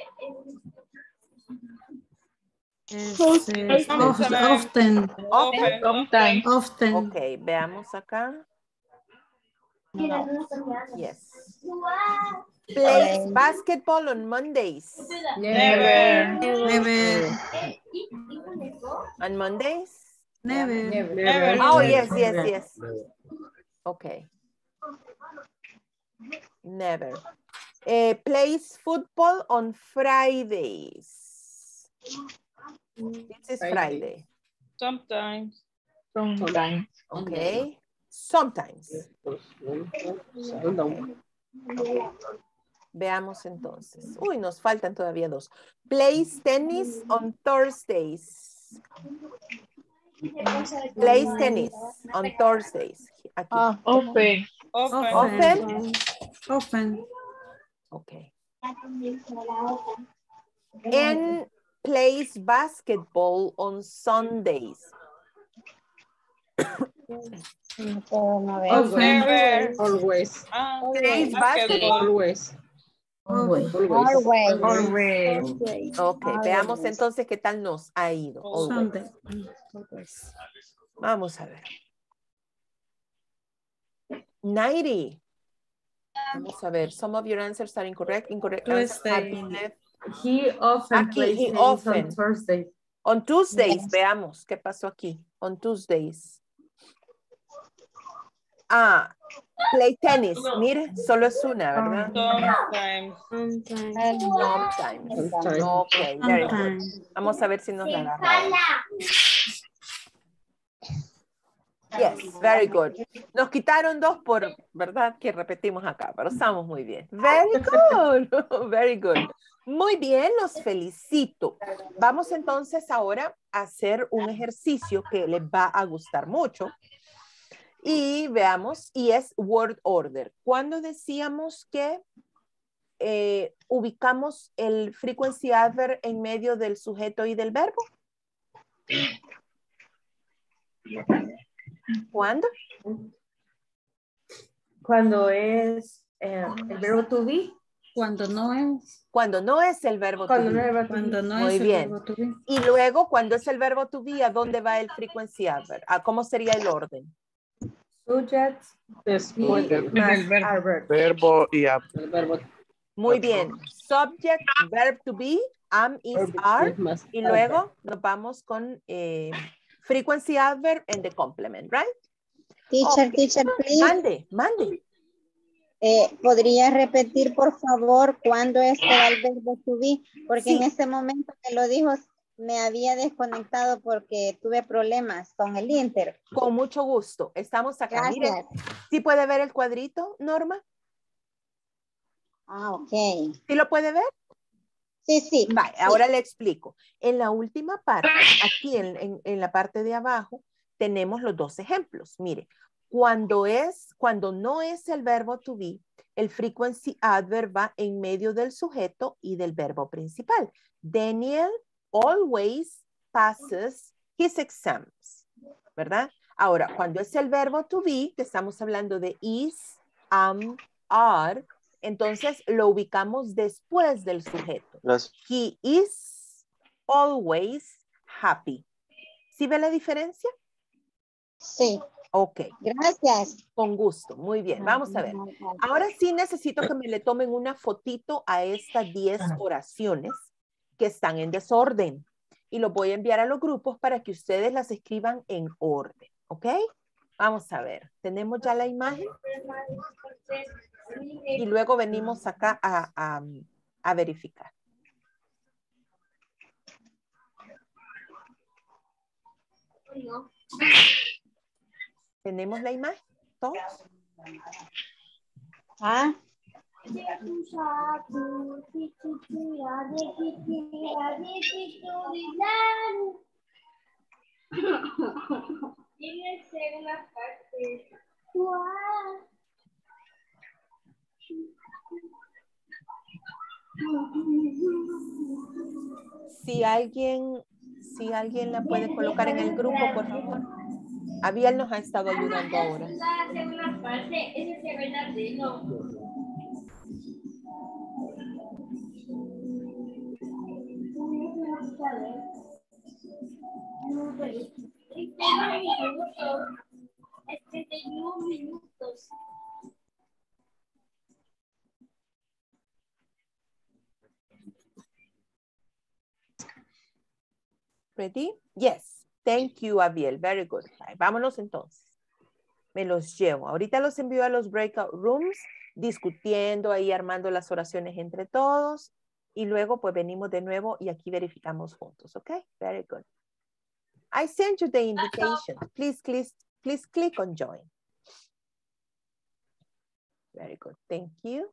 Often. Okay, veamos acá. Yes. Plays basketball on Mondays. Never. On Mondays? Never. Oh, yes. Okay. Never. Plays football on Fridays. This is Friday. Sometimes. Okay. Sometimes. Okay. Veamos entonces. Uy, nos faltan todavía 2. Plays tennis on Thursdays. Plays tennis on Thursdays. Aquí. Often. Okay. And plays basketball on Sundays. Always. Plays basketball. Always. Ok, veamos entonces qué tal nos ha ido. Sunday. Vamos a ver. 90. Vamos a ver. Some of your answers are incorrect. Incorrect answers have been left. He often Aquí, plays he tennis often. on Thursday. On Tuesdays, veamos qué pasó aquí. On Tuesdays. Play tennis. Mire, solo es una, ¿verdad? Sometimes. Ok, very good. Vamos a ver si nos la agarramos. Yes, very good. Nos quitaron 2 por, ¿verdad? Que repetimos acá, pero estamos muy bien. Very good, very good. Muy bien, los felicito. Vamos entonces ahora a hacer un ejercicio que les va a gustar mucho. Y veamos, y es word order. ¿Cuándo decíamos que ubicamos el frequency adverb en medio del sujeto y del verbo? ¿Cuándo? Cuando es el verbo to be. Cuando no es. Cuando no es el verbo to Cuando be. no es el verbo to Cuando be. no Muy es el bien. verbo to be. Y luego, cuando es el verbo to be, ¿a dónde va el frequency adverb? ¿A cómo sería el orden? Subject, Después be, del más verbo. adverb. Verbo y Muy bien. Subject, verb to be, am, is, are. Y luego nos vamos con frequency adverb and the complement, right? Teacher, Okay. teacher, please. Mande, mande. ¿Podría repetir, por favor, cuándo es que va el verbo to be? Porque Sí. en este momento que lo dijo, me había desconectado porque tuve problemas con el Inter. Con mucho gusto. Estamos acá. Gracias. Mire, ¿sí puede ver el cuadrito, Norma? Ah, ok. ¿Sí lo puede ver? Sí, sí. Vale, sí. ahora le explico. En la última parte, aquí en la parte de abajo, tenemos los 2 ejemplos. Mire, cuando no es el verbo to be, el frequency adverb va en medio del sujeto y del verbo principal. Daniel always passes his exams, ¿verdad? Ahora, cuando es el verbo to be, que estamos hablando de is, am, are, entonces lo ubicamos después del sujeto. He is always happy. ¿Sí ve la diferencia? Sí. Ok. Gracias. Con gusto. Muy bien. Vamos a ver. Ahora sí necesito que me le tomen una fotito a estas 10 oraciones que están en desorden. Y lo voy a enviar a los grupos para que ustedes las escriban en orden. ¿Ok? Vamos a ver. ¿Tenemos ya la imagen? Y luego venimos acá a verificar. ¿Tenemos la imagen? ¿Todos? Ah. Si alguien la puede colocar en el grupo, por favor. Abiel nos ha estado ayudando ahora. La segunda parte, ese se ve ladrillo. Es 31 minutos. Ready? Yes. Thank you, Abiel. Very good. Vámonos entonces. Me los llevo. Ahorita los envío a los breakout rooms, discutiendo ahí, armando las oraciones entre todos. Y luego pues venimos de nuevo y aquí verificamos juntos. ¿Ok? Very good. I sent you the invitation. Please click on join. Very good. Thank you.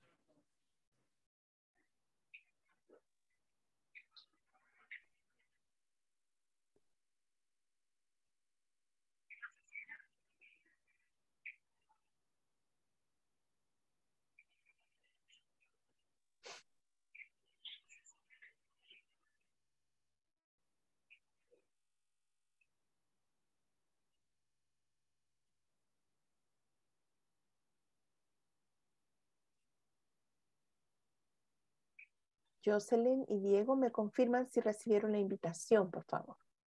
Jocelyn y Diego, ¿me confirman si recibieron la invitación, por favor?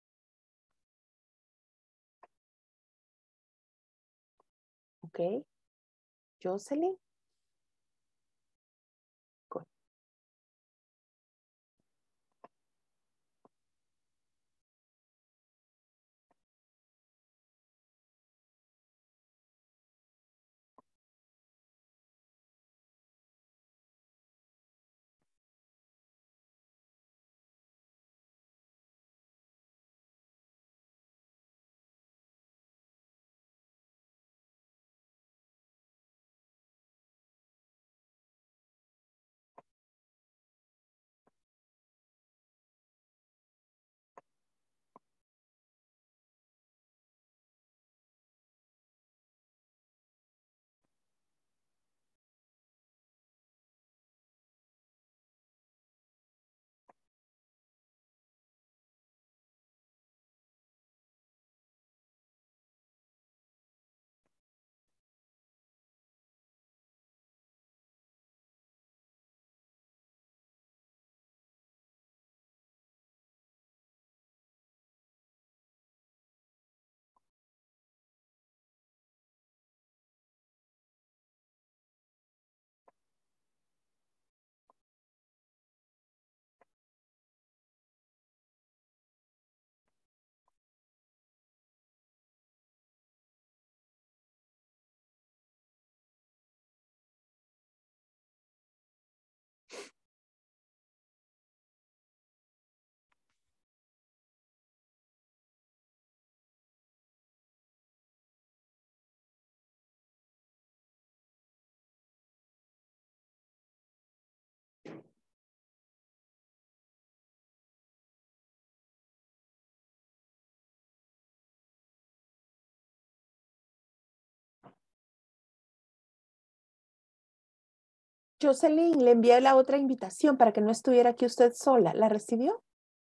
Ok. Jocelyn. Jocelyn, le envié la otra invitación para que no estuviera aquí usted sola. ¿La recibió?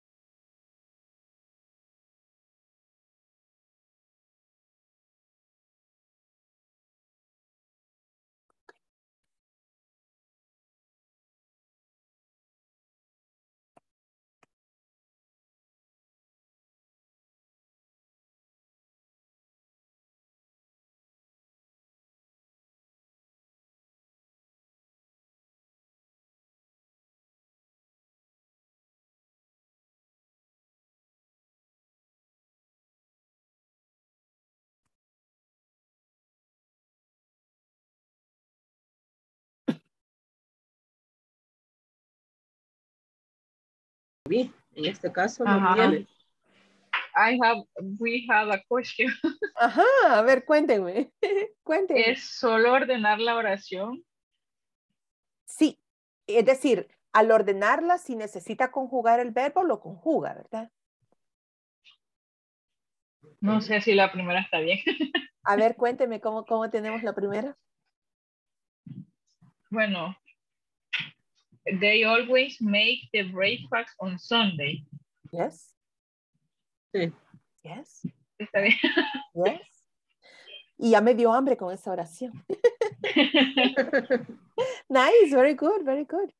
En este caso no Ajá. tiene. We have a question. Ajá, a ver, cuéntenme. Cuéntenme. ¿Es solo ordenar la oración? Sí, es decir, al ordenarla, si necesita conjugar el verbo, lo conjuga, ¿verdad? No sé si la primera está bien. A ver, cuénteme cómo tenemos la primera. Bueno, they always make the breakfast on Sunday. Yes. Sí. Yes. Está bien. Yes. Y ya me dio hambre con esa oración. Nice, very good, very good.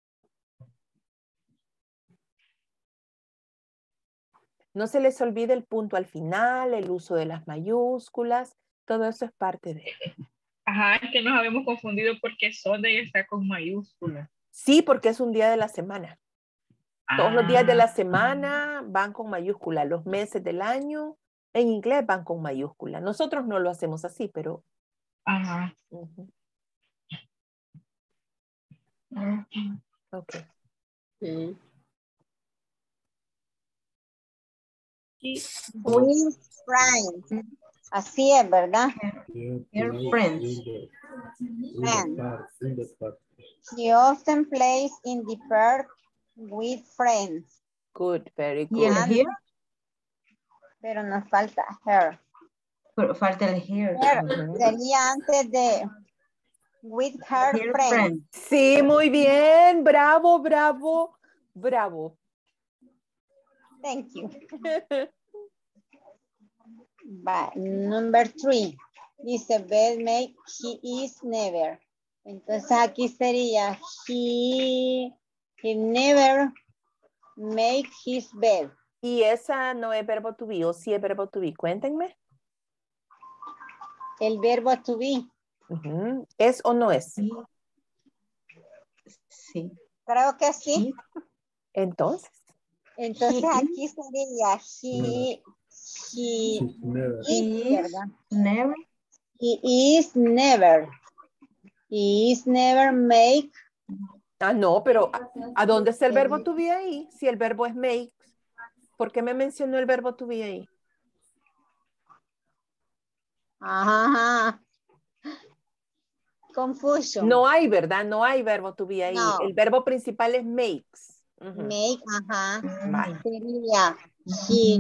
No se les olvide el punto al final, el uso de las mayúsculas, todo eso es parte de... Ajá, es que nos habíamos confundido porque Sunday está con mayúscula. Sí, porque es un día de la semana. Todos los días de la semana van con mayúscula. Los meses del año en inglés van con mayúscula. Nosotros no lo hacemos así, pero... Ajá. Ok. Sí. With friends. Así es, ¿verdad? Friends. He often plays in the park with friends. Good, very ¿Y el good. here? Pero nos falta her. Pero falta el here. Her sería antes de with her Here friends. friend. Sí, muy bien. Bravo, bravo, bravo. Thank you. Number 3. Dice, bed make, he is never. Entonces aquí sería, he never make his bed. Y esa no es verbo to be, o sí es verbo to be. Cuéntenme. El verbo to be. ¿Es o no es? Sí. Creo que sí. Entonces. Entonces aquí sería, he ¿verdad? Never. He is never. He is never make. Ah, no, pero ¿a dónde está el verbo to be ahí? Si el verbo es make. ¿Por qué me mencionó el verbo to be ahí? Ajá. Confusion. No hay, ¿verdad? No hay verbo to be ahí. No. El verbo principal es makes. Make, ajá. Vale. Sería, he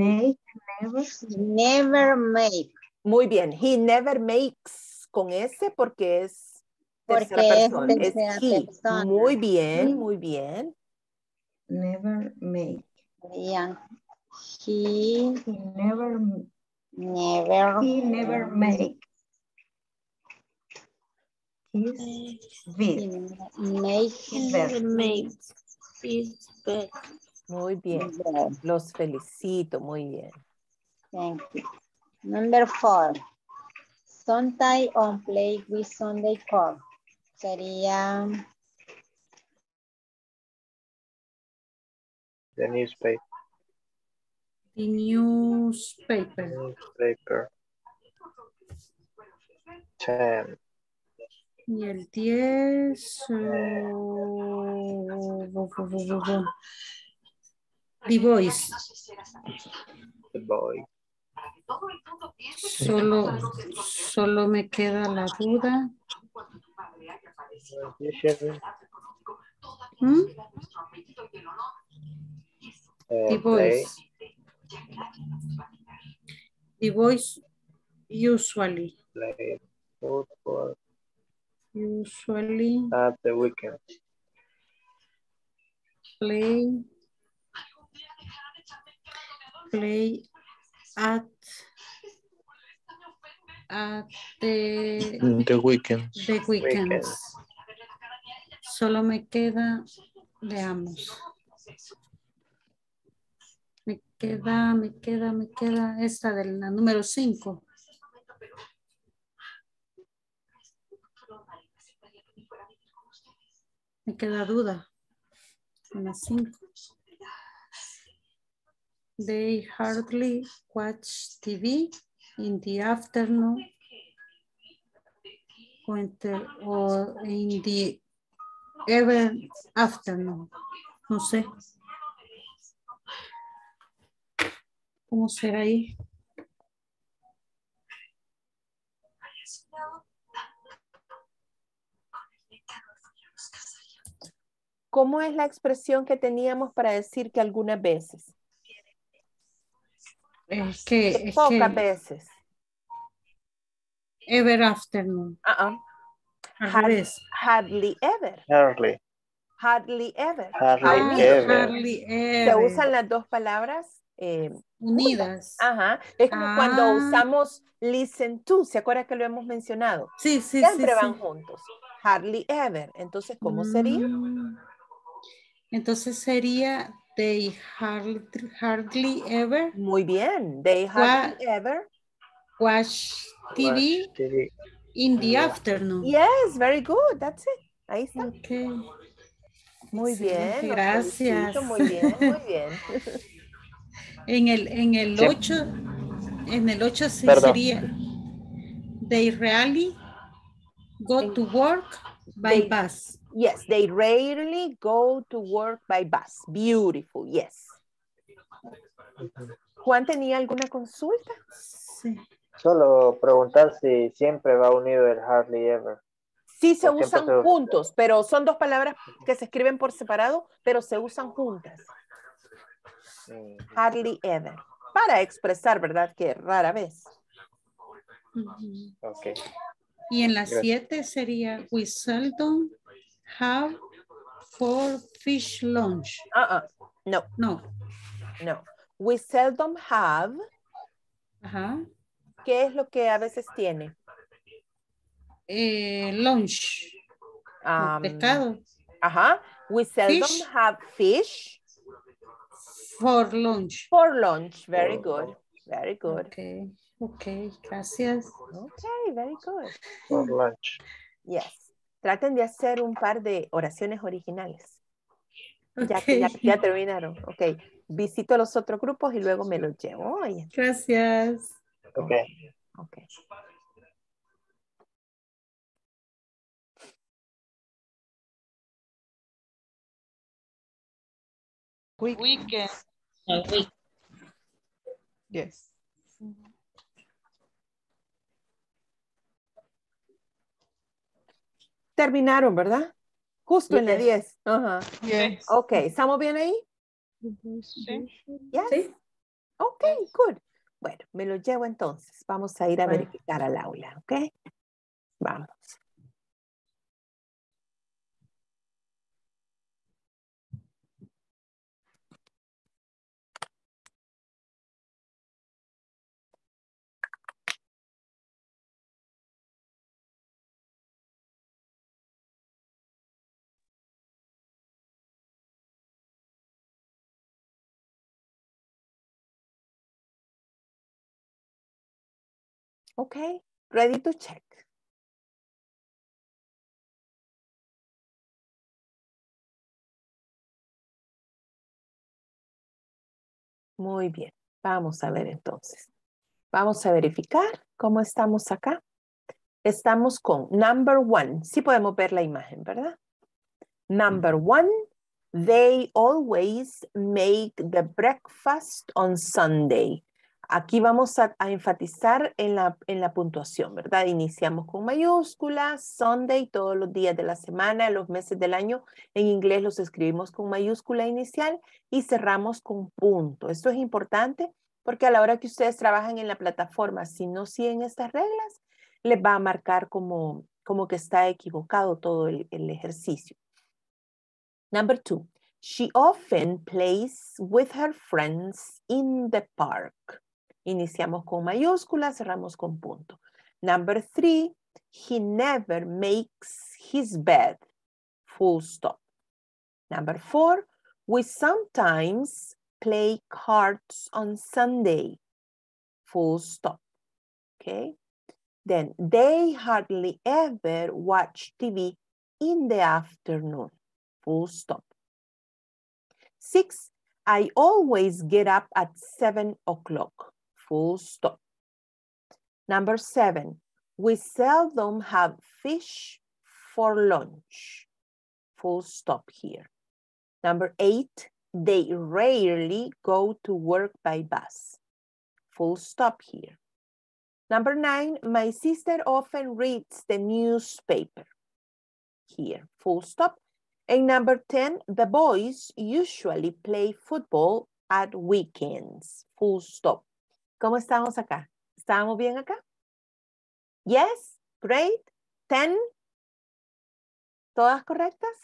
never make. Muy bien. He never makes con S porque es tercera Porque persona. es tercera persona. Muy bien, muy bien. Never make. Sería, He never make his bed. Muy bien. Los felicito, muy bien. Thank you. Number 4. Sunday on play with Sunday call. Sería The newspaper. The newspaper. Newspaper. 10. Y el 10. The Voice. The boy. Solo me queda la duda. The Voice. The Voice usually. Play football. Usually. At the weekend. Play at The weekends. the weekends. Solo me queda, veamos. Me queda esta de la número 5. Me queda duda. En la 5. They hardly watch TV in the afternoon or in the ever afternoon. No sé. ¿Cómo será ahí? ¿Cómo es la expresión que teníamos para decir que algunas veces? Pocas veces. Ever afternoon. Hardly ever. Hardly. Hardly ever. Hardly ever. Hardly ever. Se usan las dos palabras unidas. Ajá. Es como cuando usamos listen to. ¿Se acuerda que lo hemos mencionado? Sí. Siempre van juntos. Hardly ever. Entonces, ¿cómo sería? Entonces sería they hardly ever. Muy bien. They hardly ever watch TV in the afternoon. Yes, very good. That's it.Í está. Okay. Muy bien. Gracias. Muy bien, muy bien. En el 8, en el 8 sí sería they rarely go to work by bus. Yes, they rarely go to work by bus. Beautiful, yes. Juan, ¿tenía alguna consulta? Sí. Solo preguntar si siempre va unido el hardly ever. Sí, se usan juntos, pero son dos palabras que se escriben por separado, pero se usan juntas. Hardly ever. Para expresar, ¿verdad? Que rara vez. Okay. Y en la 7 sería we seldom have for fish lunch. No. No. We seldom have. Ajá. ¿Qué es lo que a veces tiene? Lunch. Pescado. Ajá. We seldom have fish. For lunch. For lunch. Very good. Very good. Okay, gracias. Okay, very good. For lunch. Yes. Traten de hacer un par de oraciones originales. Okay. Ya terminaron. Ok. Visito los otros grupos y luego me los llevo. Oye. Gracias. Okay. Okay. Weekend. Yes. Terminaron, ¿verdad? Justo en la 10. Ajá. Yes. Ok, ¿estamos bien ahí? Sí. Yes. Sí. Ok, good. Bueno, me lo llevo entonces. Vamos a ir a verificar al aula, ¿ok? Vamos. Okay, ready to check. Muy bien, vamos a ver entonces. Vamos a verificar cómo estamos acá. Estamos con number 1. Sí podemos ver la imagen, ¿verdad? Number 1, they always make the breakfast on Sunday. Aquí vamos a enfatizar en la puntuación, ¿verdad? Iniciamos con mayúsculas, Sunday, todos los días de la semana, los meses del año. En inglés los escribimos con mayúscula inicial y cerramos con punto. Esto es importante porque a la hora que ustedes trabajan en la plataforma, si no siguen estas reglas, les va a marcar como como que está equivocado todo el ejercicio. Number 2, she often plays with her friends in the park. Iniciamos con mayúscula, cerramos con punto. Number 3, he never makes his bed. Full stop. Number 4, we sometimes play cards on Sunday. Full stop. Okay. Then they hardly ever watch TV in the afternoon. Full stop. 6, I always get up at 7 o'clock. Full stop. Number 7, we seldom have fish for lunch. Full stop here. Number 8, they rarely go to work by bus. Full stop here. Number 9, my sister often reads the newspaper. Here, full stop. And number 10, the boys usually play football at weekends. Full stop. ¿Cómo estamos acá? ¿Estamos bien acá? Yes, great. 10. ¿Todas correctas?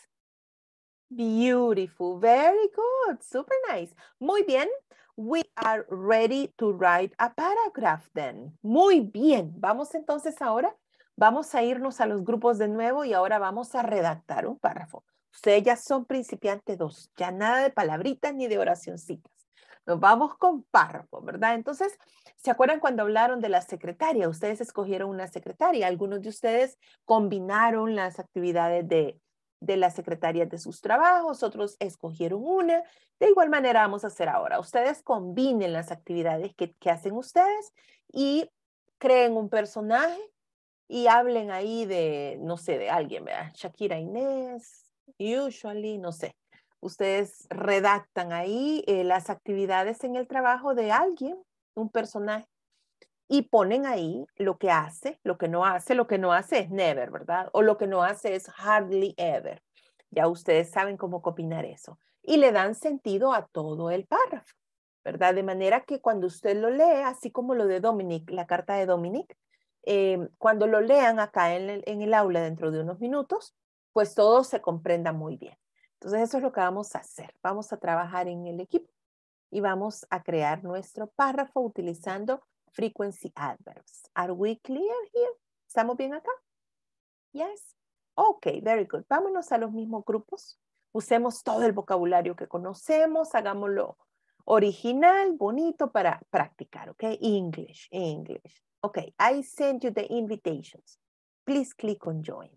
Beautiful, very good, super nice. Muy bien, we are ready to write a paragraph then. Muy bien, vamos entonces ahora, vamos a irnos a los grupos de nuevo y ahora vamos a redactar un párrafo. Ustedes ya son principiantes 2, ya nada de palabritas ni de oracioncitas. Nos vamos con párrafo, ¿verdad? Entonces, ¿se acuerdan cuando hablaron de la secretaria? Ustedes escogieron una secretaria. Algunos de ustedes combinaron las actividades de las secretarias de sus trabajos, otros escogieron una. De igual manera vamos a hacer ahora. Ustedes combinen las actividades que hacen ustedes y creen un personaje y hablen ahí de, no sé, de alguien, ¿verdad? Shakira Inés, usually, no sé. Ustedes redactan ahí las actividades en el trabajo de alguien, un personaje, y ponen ahí lo que hace, lo que no hace. Lo que no hace es never, ¿verdad? O lo que no hace es hardly ever. Ya ustedes saben cómo combinar eso. Y le dan sentido a todo el párrafo, ¿verdad? De manera que cuando usted lo lee, así como lo de Dominic, la carta de Dominic, cuando lo lean acá en el aula dentro de unos minutos, pues todo se comprenda muy bien. Entonces eso es lo que vamos a hacer. Vamos a trabajar en el equipo y vamos a crear nuestro párrafo utilizando frequency adverbs. Are we clear here? ¿Estamos bien acá? Yes. Ok, very good. Vámonos a los mismos grupos. Usemos todo el vocabulario que conocemos, hagámoslo original, bonito para practicar, ok? English, English. Ok, I sent you the invitations. Please click on join.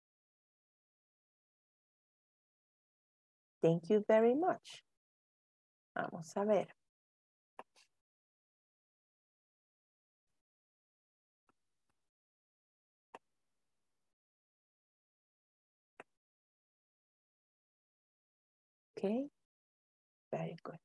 Thank you very much. Vamos a ver. Okay, very good.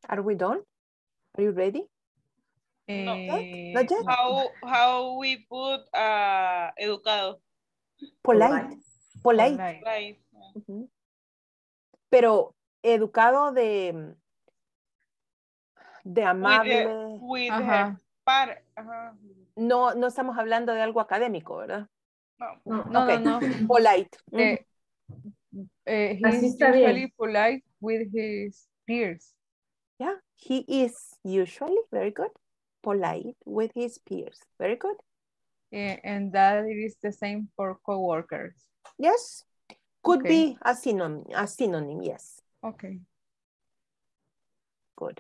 Are we done? Are you ready? Not yet? How we put educado? Polite. Polite. Polite. Pero educado de amable. With her par. No estamos hablando de algo académico, ¿verdad? No. Polite. Así He's está usually bien. polite with his peers. Yeah, he is usually, very good, polite with his peers. Very good. And that it is the same for coworkers. Yes. Could Okay. be a synonym, yes. Okay. Good.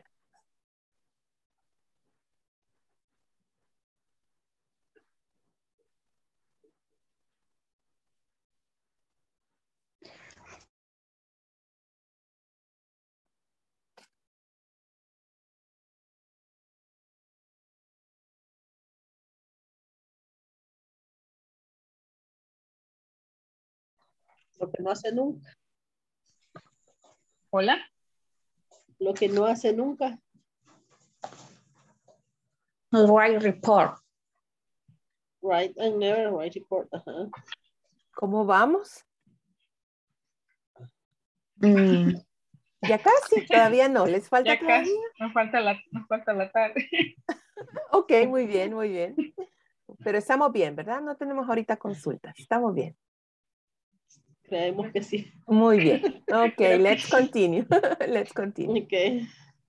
Lo que no hace nunca. Hola. Lo que no hace nunca. Write report. Write and never write report. ¿Cómo vamos? Mm. Ya casi, todavía no, les falta Ya todavía. casi, nos falta la tarde. Ok, muy bien, muy bien. Pero estamos bien, ¿verdad? No tenemos ahorita consultas, estamos bien. Creemos que sí. Muy bien. Ok, let's continue. Let's continue. Okay.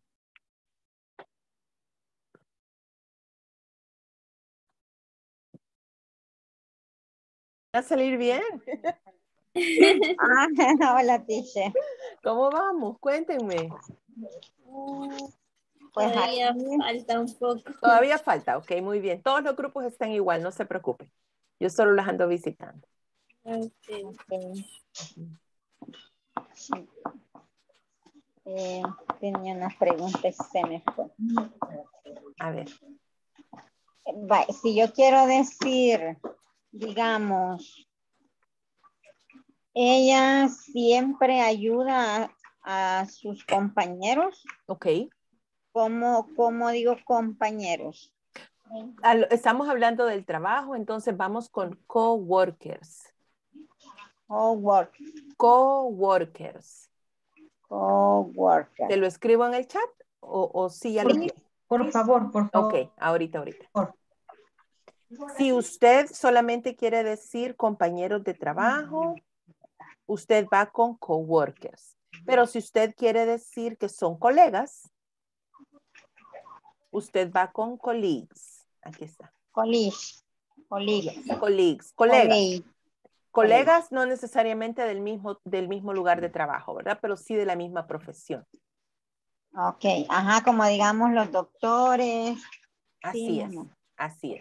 Va a salir bien. Hola, teacher. ¿Cómo vamos? Cuéntenme. Pues Todavía aquí. falta un poco. Todavía falta, ok, muy bien. Todos los grupos están igual, no se preocupen. Yo solo las ando visitando. Okay. Sí. Tenía una pregunta y se me fue. A ver. Si yo quiero decir, digamos, ella siempre ayuda a sus compañeros. Ok. ¿Cómo digo compañeros? Estamos hablando del trabajo, entonces vamos con coworkers. Coworkers. Coworkers. ¿Te lo escribo en el chat o sí ya lo tiene? Por favor. Ok, ahorita. Si usted solamente quiere decir compañeros de trabajo, usted va con coworkers. Pero si usted quiere decir que son colegas, usted va con colleagues. Aquí está. Colegas. Colegas no necesariamente del mismo lugar de trabajo, ¿verdad? Pero sí de la misma profesión. Ok, ajá, como digamos los doctores. Así es.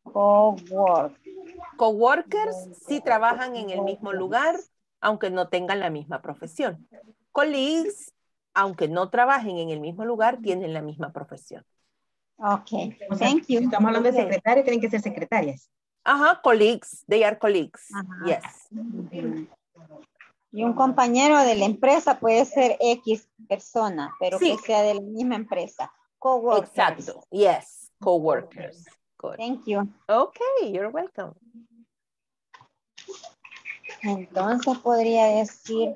Coworkers sí trabajan en el mismo lugar, aunque no tengan la misma profesión. Colleagues, aunque no trabajen en el mismo lugar, tienen la misma profesión. Ok, O sea, thank you. Si estamos hablando de secretarias, tienen que ser secretarias. Ajá, colleagues, they are colleagues. Ajá. Yes. Y un compañero de la empresa puede ser X persona, pero Sí. que sea de la misma empresa. Coworkers. Exacto. Yes, coworkers. Good. Thank you. Okay, you're welcome. Entonces podría decir,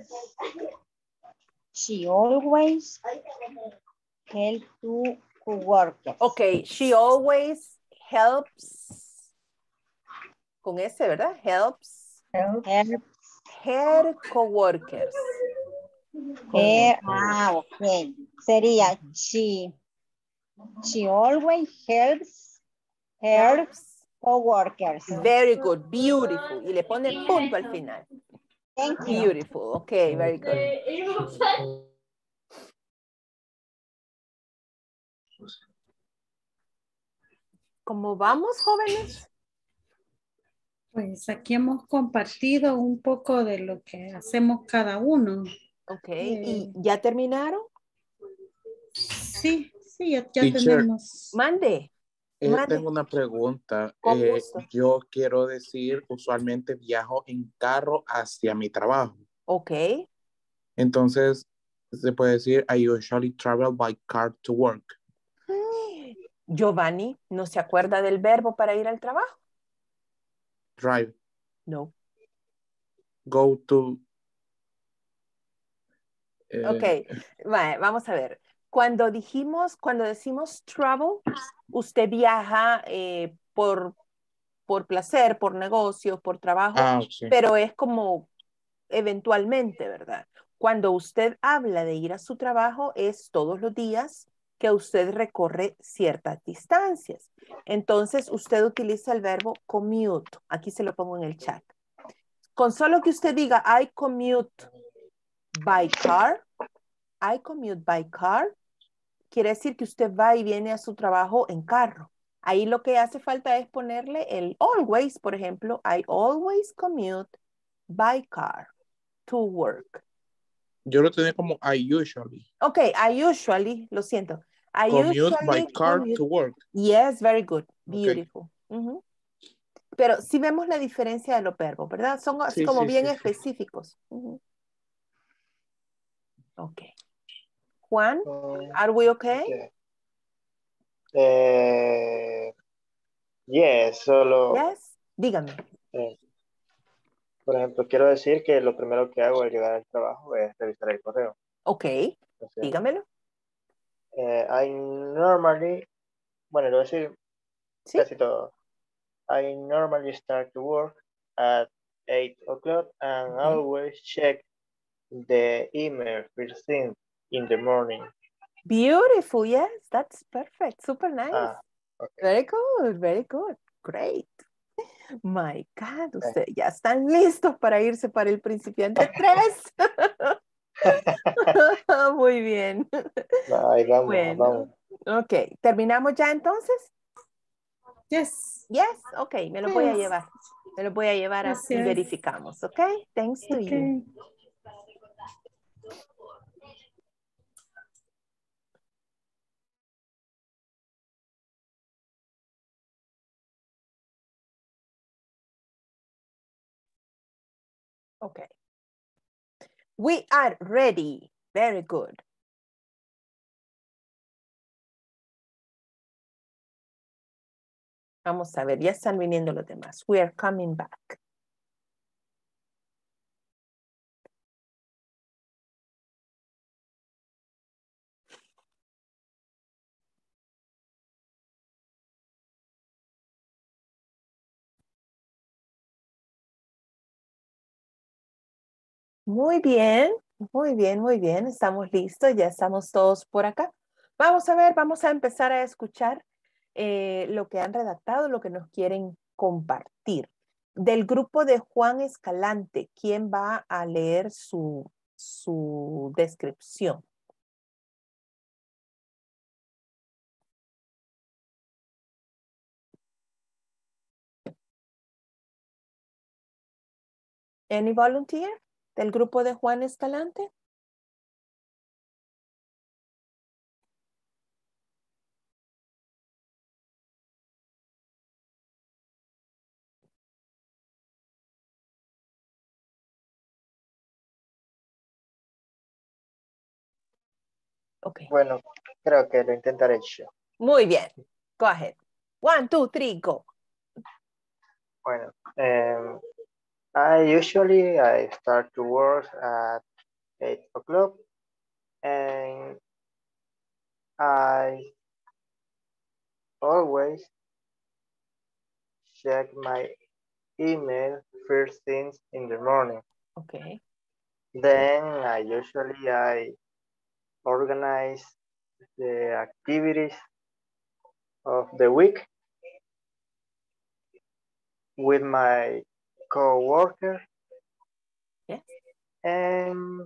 she always help to coworkers. Okay, she always helps, con S, ¿verdad? Helps her coworkers. Ok. Sería she always helps her coworkers. Very good, beautiful. Y le pone punto al final. Thank you. Beautiful, okay, very good. ¿Cómo vamos, jóvenes? Pues aquí hemos compartido un poco de lo que hacemos cada uno. Ok, ¿y ya terminaron? Sí, ya Teacher, tenemos. Mande. Tengo una pregunta. Con gusto. Yo quiero decir, usualmente viajo en carro hacia mi trabajo. Ok. Entonces, Se puede decir, I usually travel by car to work. Giovanni, ¿no se acuerda del verbo para ir al trabajo? Drive. No. Go to. Ok, vamos a ver. Cuando decimos travel, usted viaja por placer, por negocio, por trabajo, Sí. pero es como eventualmente, ¿verdad? Cuando usted habla de ir a su trabajo, es todos los días que usted recorre ciertas distancias. Entonces, usted utiliza el verbo commute. Aquí se lo pongo en el chat. Con solo que usted diga, I commute by car, quiere decir que usted va y viene a su trabajo en carro. Ahí lo que hace falta es ponerle el always, por ejemplo, I always commute by car to work. Yo lo tenía como I usually. Ok, I usually, lo siento. I Commute usually by car commute. to work. Yes, very good. Beautiful. Okay. Pero sí vemos la diferencia de los verbos, ¿verdad? Son así Sí, como sí, bien sí, específicos. Ok. Juan, are we okay? Yes, solo. Yes, dígame. Por ejemplo, quiero decir que lo primero que hago al llegar al trabajo es revisar el correo. Ok, entonces, dígamelo. I normally, bueno, lo voy a decir casi todo. I normally start to work at 8 o'clock and always check the email first thing in the morning. Beautiful, yes, that's perfect, super nice. Okay. Very good, great. My God, ustedes ya están listos para irse para el principiante 3. Muy bien. Ahí vamos, Bueno, vamos. ok, ¿terminamos ya entonces? Yes. Yes, ok, me lo voy a llevar. Me lo voy a llevar así Gracias. verificamos, ok? Thanks to you. Okay. We are ready. Very good. Vamos a ver, ya están viniendo los demás. We are coming back. Muy bien, muy bien, muy bien. Estamos listos, ya estamos todos por acá. Vamos a ver, vamos a empezar a escuchar lo que han redactado, lo que nos quieren compartir. Del grupo de Juan Escalante, ¿quién va a leer su descripción? Any volunteer del grupo de Juan Escalante? Okay. Bueno, creo que lo intentaré yo. Muy bien. Go ahead. 1, 2, 3, go. Bueno, I start to work at 8 o'clock and I always check my email first things in the morning. Okay. Then I organize the activities of the week with my co-worker. Yes. And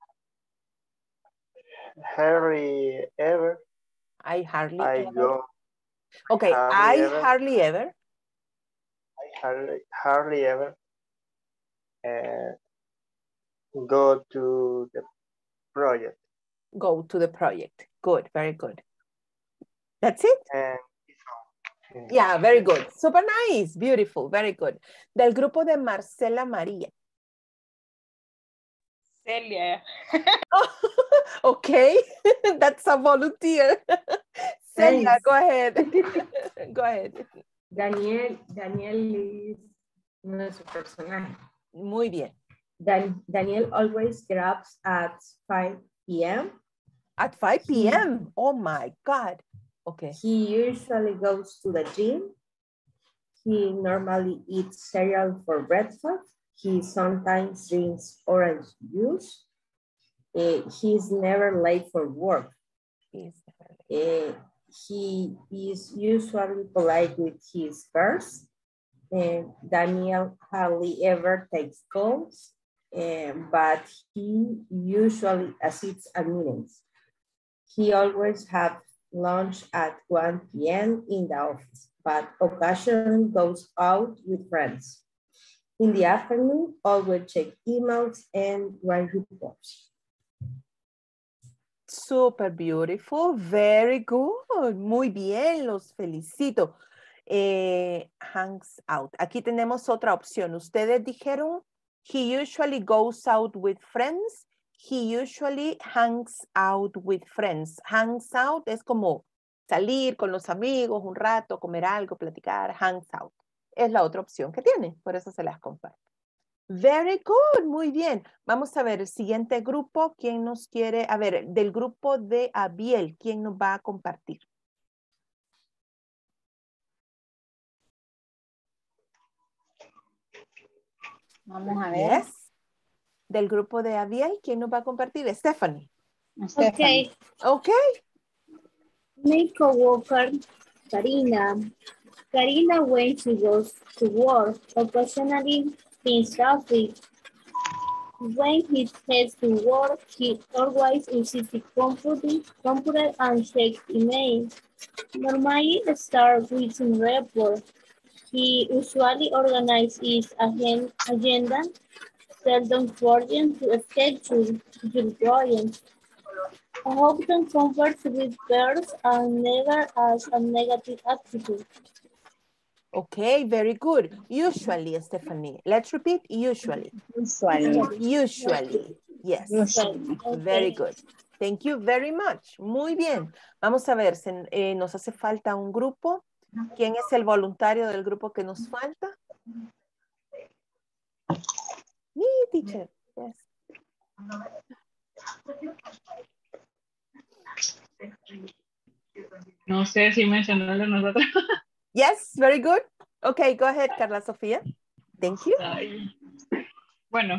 hardly ever. I hardly I ever. go. Okay, I hardly ever. I hardly ever go to the project. Go to the project. Good, very good. That's it? Yeah, very good. Super nice, beautiful, very good. Del grupo de Marcela María. Celia. Okay, that's a volunteer. Celia, Thanks. go ahead. Go ahead. Daniel is no es su personaje. Muy bien. Daniel always grabs at 5 p.m. At 5 p.m.? Oh my God. Okay. He usually goes to the gym. He normally eats cereal for breakfast. He sometimes drinks orange juice. He's never late for work. He is usually polite with his peers. Daniel hardly ever takes calls, but he usually assists at meetings. He always has lunch at 1 p.m. in the office, but occasionally goes out with friends. In the afternoon, always check emails and write reports. Super beautiful. Very good. Muy bien. Los felicito. Hangs out. Aquí tenemos otra opción. Ustedes dijeron, he usually goes out with friends. He usually hangs out with friends. Hangs out es como salir con los amigos un rato, comer algo, platicar. Hangs out. Es la otra opción que tiene. Por eso se las comparto. Very good. Muy bien. Vamos a ver el siguiente grupo. ¿Quién nos quiere? A ver, del grupo de Abiel, ¿quién nos va a compartir? Vamos a ver. Yes. Del grupo de Abiel, ¿quién nos va a compartir? Stephanie. Okay. Okay. My coworker, Karina. Karina, when she goes to work, occasionally in traffic. When he heads to work, he always uses the computer and checks email. Normally starts with a report. He usually organizes his agenda, seldom forgets to schedule your clients. Often converts with peers and never has a negative attitude. Okay, very good. Usually, Stephanie. Let's repeat. Usually. Usually. Yes. Usually. Very good. Thank you very much. Muy bien. Vamos a ver, nos hace falta un grupo. ¿Quién es el voluntario del grupo que nos falta? Me, teacher. Yes. No sé si mencionarlo a nosotros. Yes, very good. Okay, go ahead, Carla Sofía. Thank you. Bueno,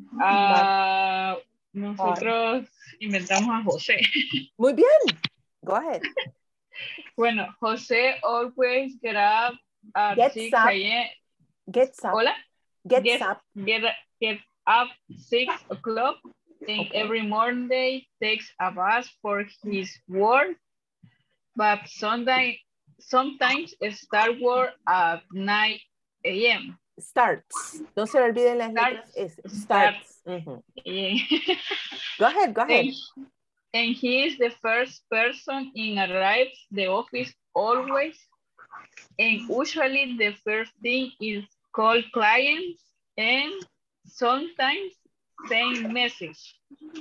nosotros inventamos a José. Muy bien. Go ahead. Bueno, José always get up at 6 a.m. Gets up. Hola? Gets up. Get up 6 o'clock and every Monday takes a bus for his work, but sometimes start work at 9 a.m. Starts. No se le olviden las letras. Starts. Yeah. Go ahead. And he is the first person in arrives the office always. And usually the first thing is call clients and sometimes send message.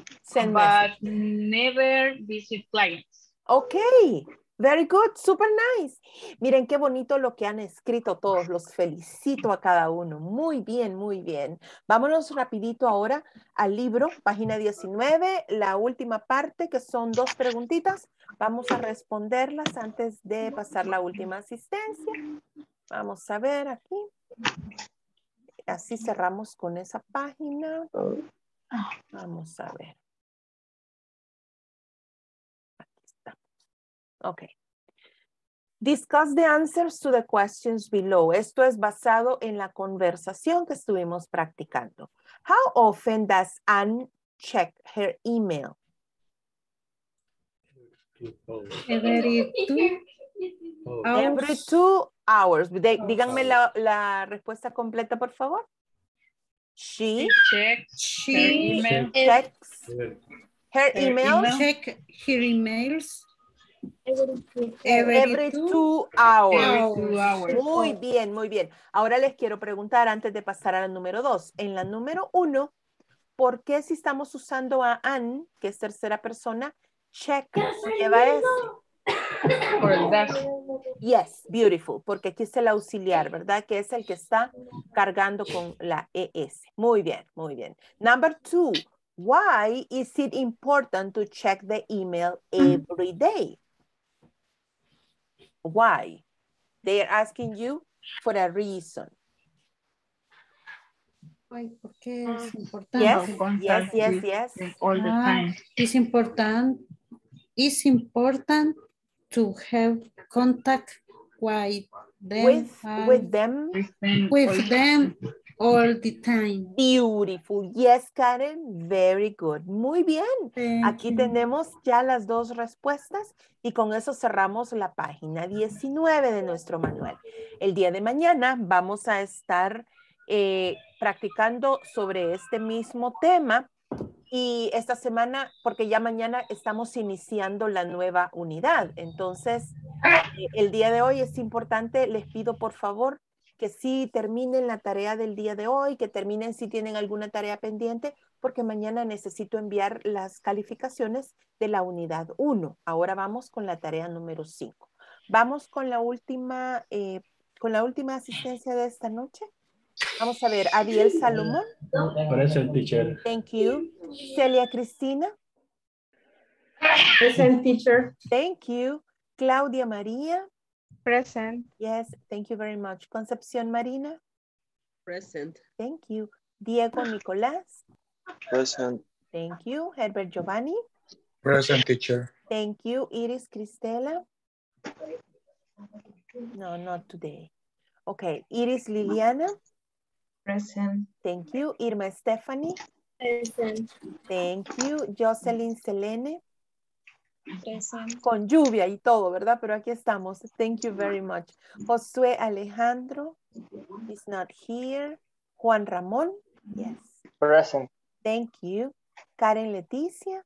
Never visit clients. Okay. Very good, super nice. Miren qué bonito lo que han escrito todos. Los felicito a cada uno. Muy bien, muy bien. Vámonos rapidito ahora al libro, página 19, la última parte, que son 2 preguntitas. Vamos a responderlas antes de pasar la última asistencia. Vamos a ver aquí. Así cerramos con esa página. Vamos a ver. Okay. Discuss the answers to the questions below. Esto es basado en la conversación que estuvimos practicando. How often does Anne check her email? Every 2 hours. Every 2 hours. Díganme la respuesta completa, por favor. She checks her email. Checks her email. Check her emails. Every 2 hours. 2 hours. Muy bien, muy bien. Ahora les quiero preguntar antes de pasar a la número 2. En la número 1, ¿por qué si estamos usando a an, que es tercera persona, check lleva S? Por el dash. Yes, beautiful, porque aquí es el auxiliar, ¿verdad? Que es el que está cargando con la ES. Muy bien, muy bien. Number 2, why is it important to check the email every day? Why? They are asking you for a reason. ¿Por qué es importante? Yes. All the time. It's important to have contact with them all the time. Beautiful. Yes, Karen. Very good. Muy bien. Aquí tenemos ya las dos respuestas y con eso cerramos la página 19 de nuestro manual. El día de mañana vamos a estar practicando sobre este mismo tema y esta semana, porque ya mañana estamos iniciando la nueva unidad. Entonces, el día de hoy es importante, les pido por favor que sí terminen la tarea del día de hoy, que terminen si tienen alguna tarea pendiente, porque mañana necesito enviar las calificaciones de la unidad 1. Ahora vamos con la tarea número 5. Vamos con la última asistencia de esta noche. Vamos a ver, Adiel Salomón. Present, teacher. Thank you. Celia Cristina. Present, teacher. Thank you. Claudia María. Present. Yes, thank you very much. Concepción Marina. Present. Thank you. Diego Nicolás. Present. Thank you. Herbert Giovanni. Present, teacher. Thank you. Iris Cristela. No, not today. Okay. Iris Liliana. Present. Thank you. Irma Stephanie. Present. Thank you. Jocelyn Selene. Present. Con lluvia y todo, ¿verdad? Pero aquí estamos. Thank you very much. Josué Alejandro. He's not here. Juan Ramón. Yes. Present. Thank you. Karen Leticia.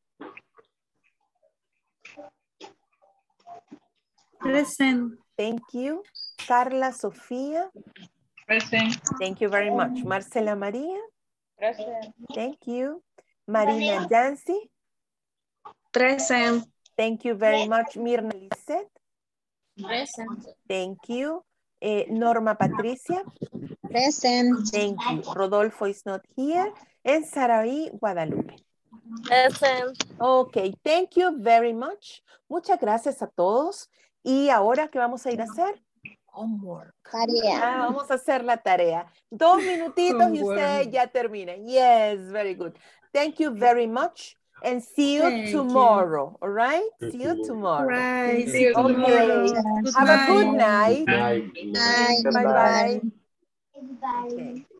Present. Thank you. Carla Sofía. Present. Thank you very much. Marcela María. Present. Thank you. Marina Yancy. Present. Thank you very much. Mirna Lisette. Present. Thank you. Norma Patricia. Present. Thank you. Rodolfo is not here. And Saraí Guadalupe. Present. Ok, thank you very much. Muchas gracias a todos. Y ahora, ¿qué vamos a ir a hacer? Homework. Tarea. Vamos a hacer la tarea. 2 minutitos y ustedes ya terminan. Yes, very good. Thank you very much. And see you tomorrow. All right? See you tomorrow. Right. See you tomorrow. Have a good night. Bye. Bye-bye. Bye. Okay.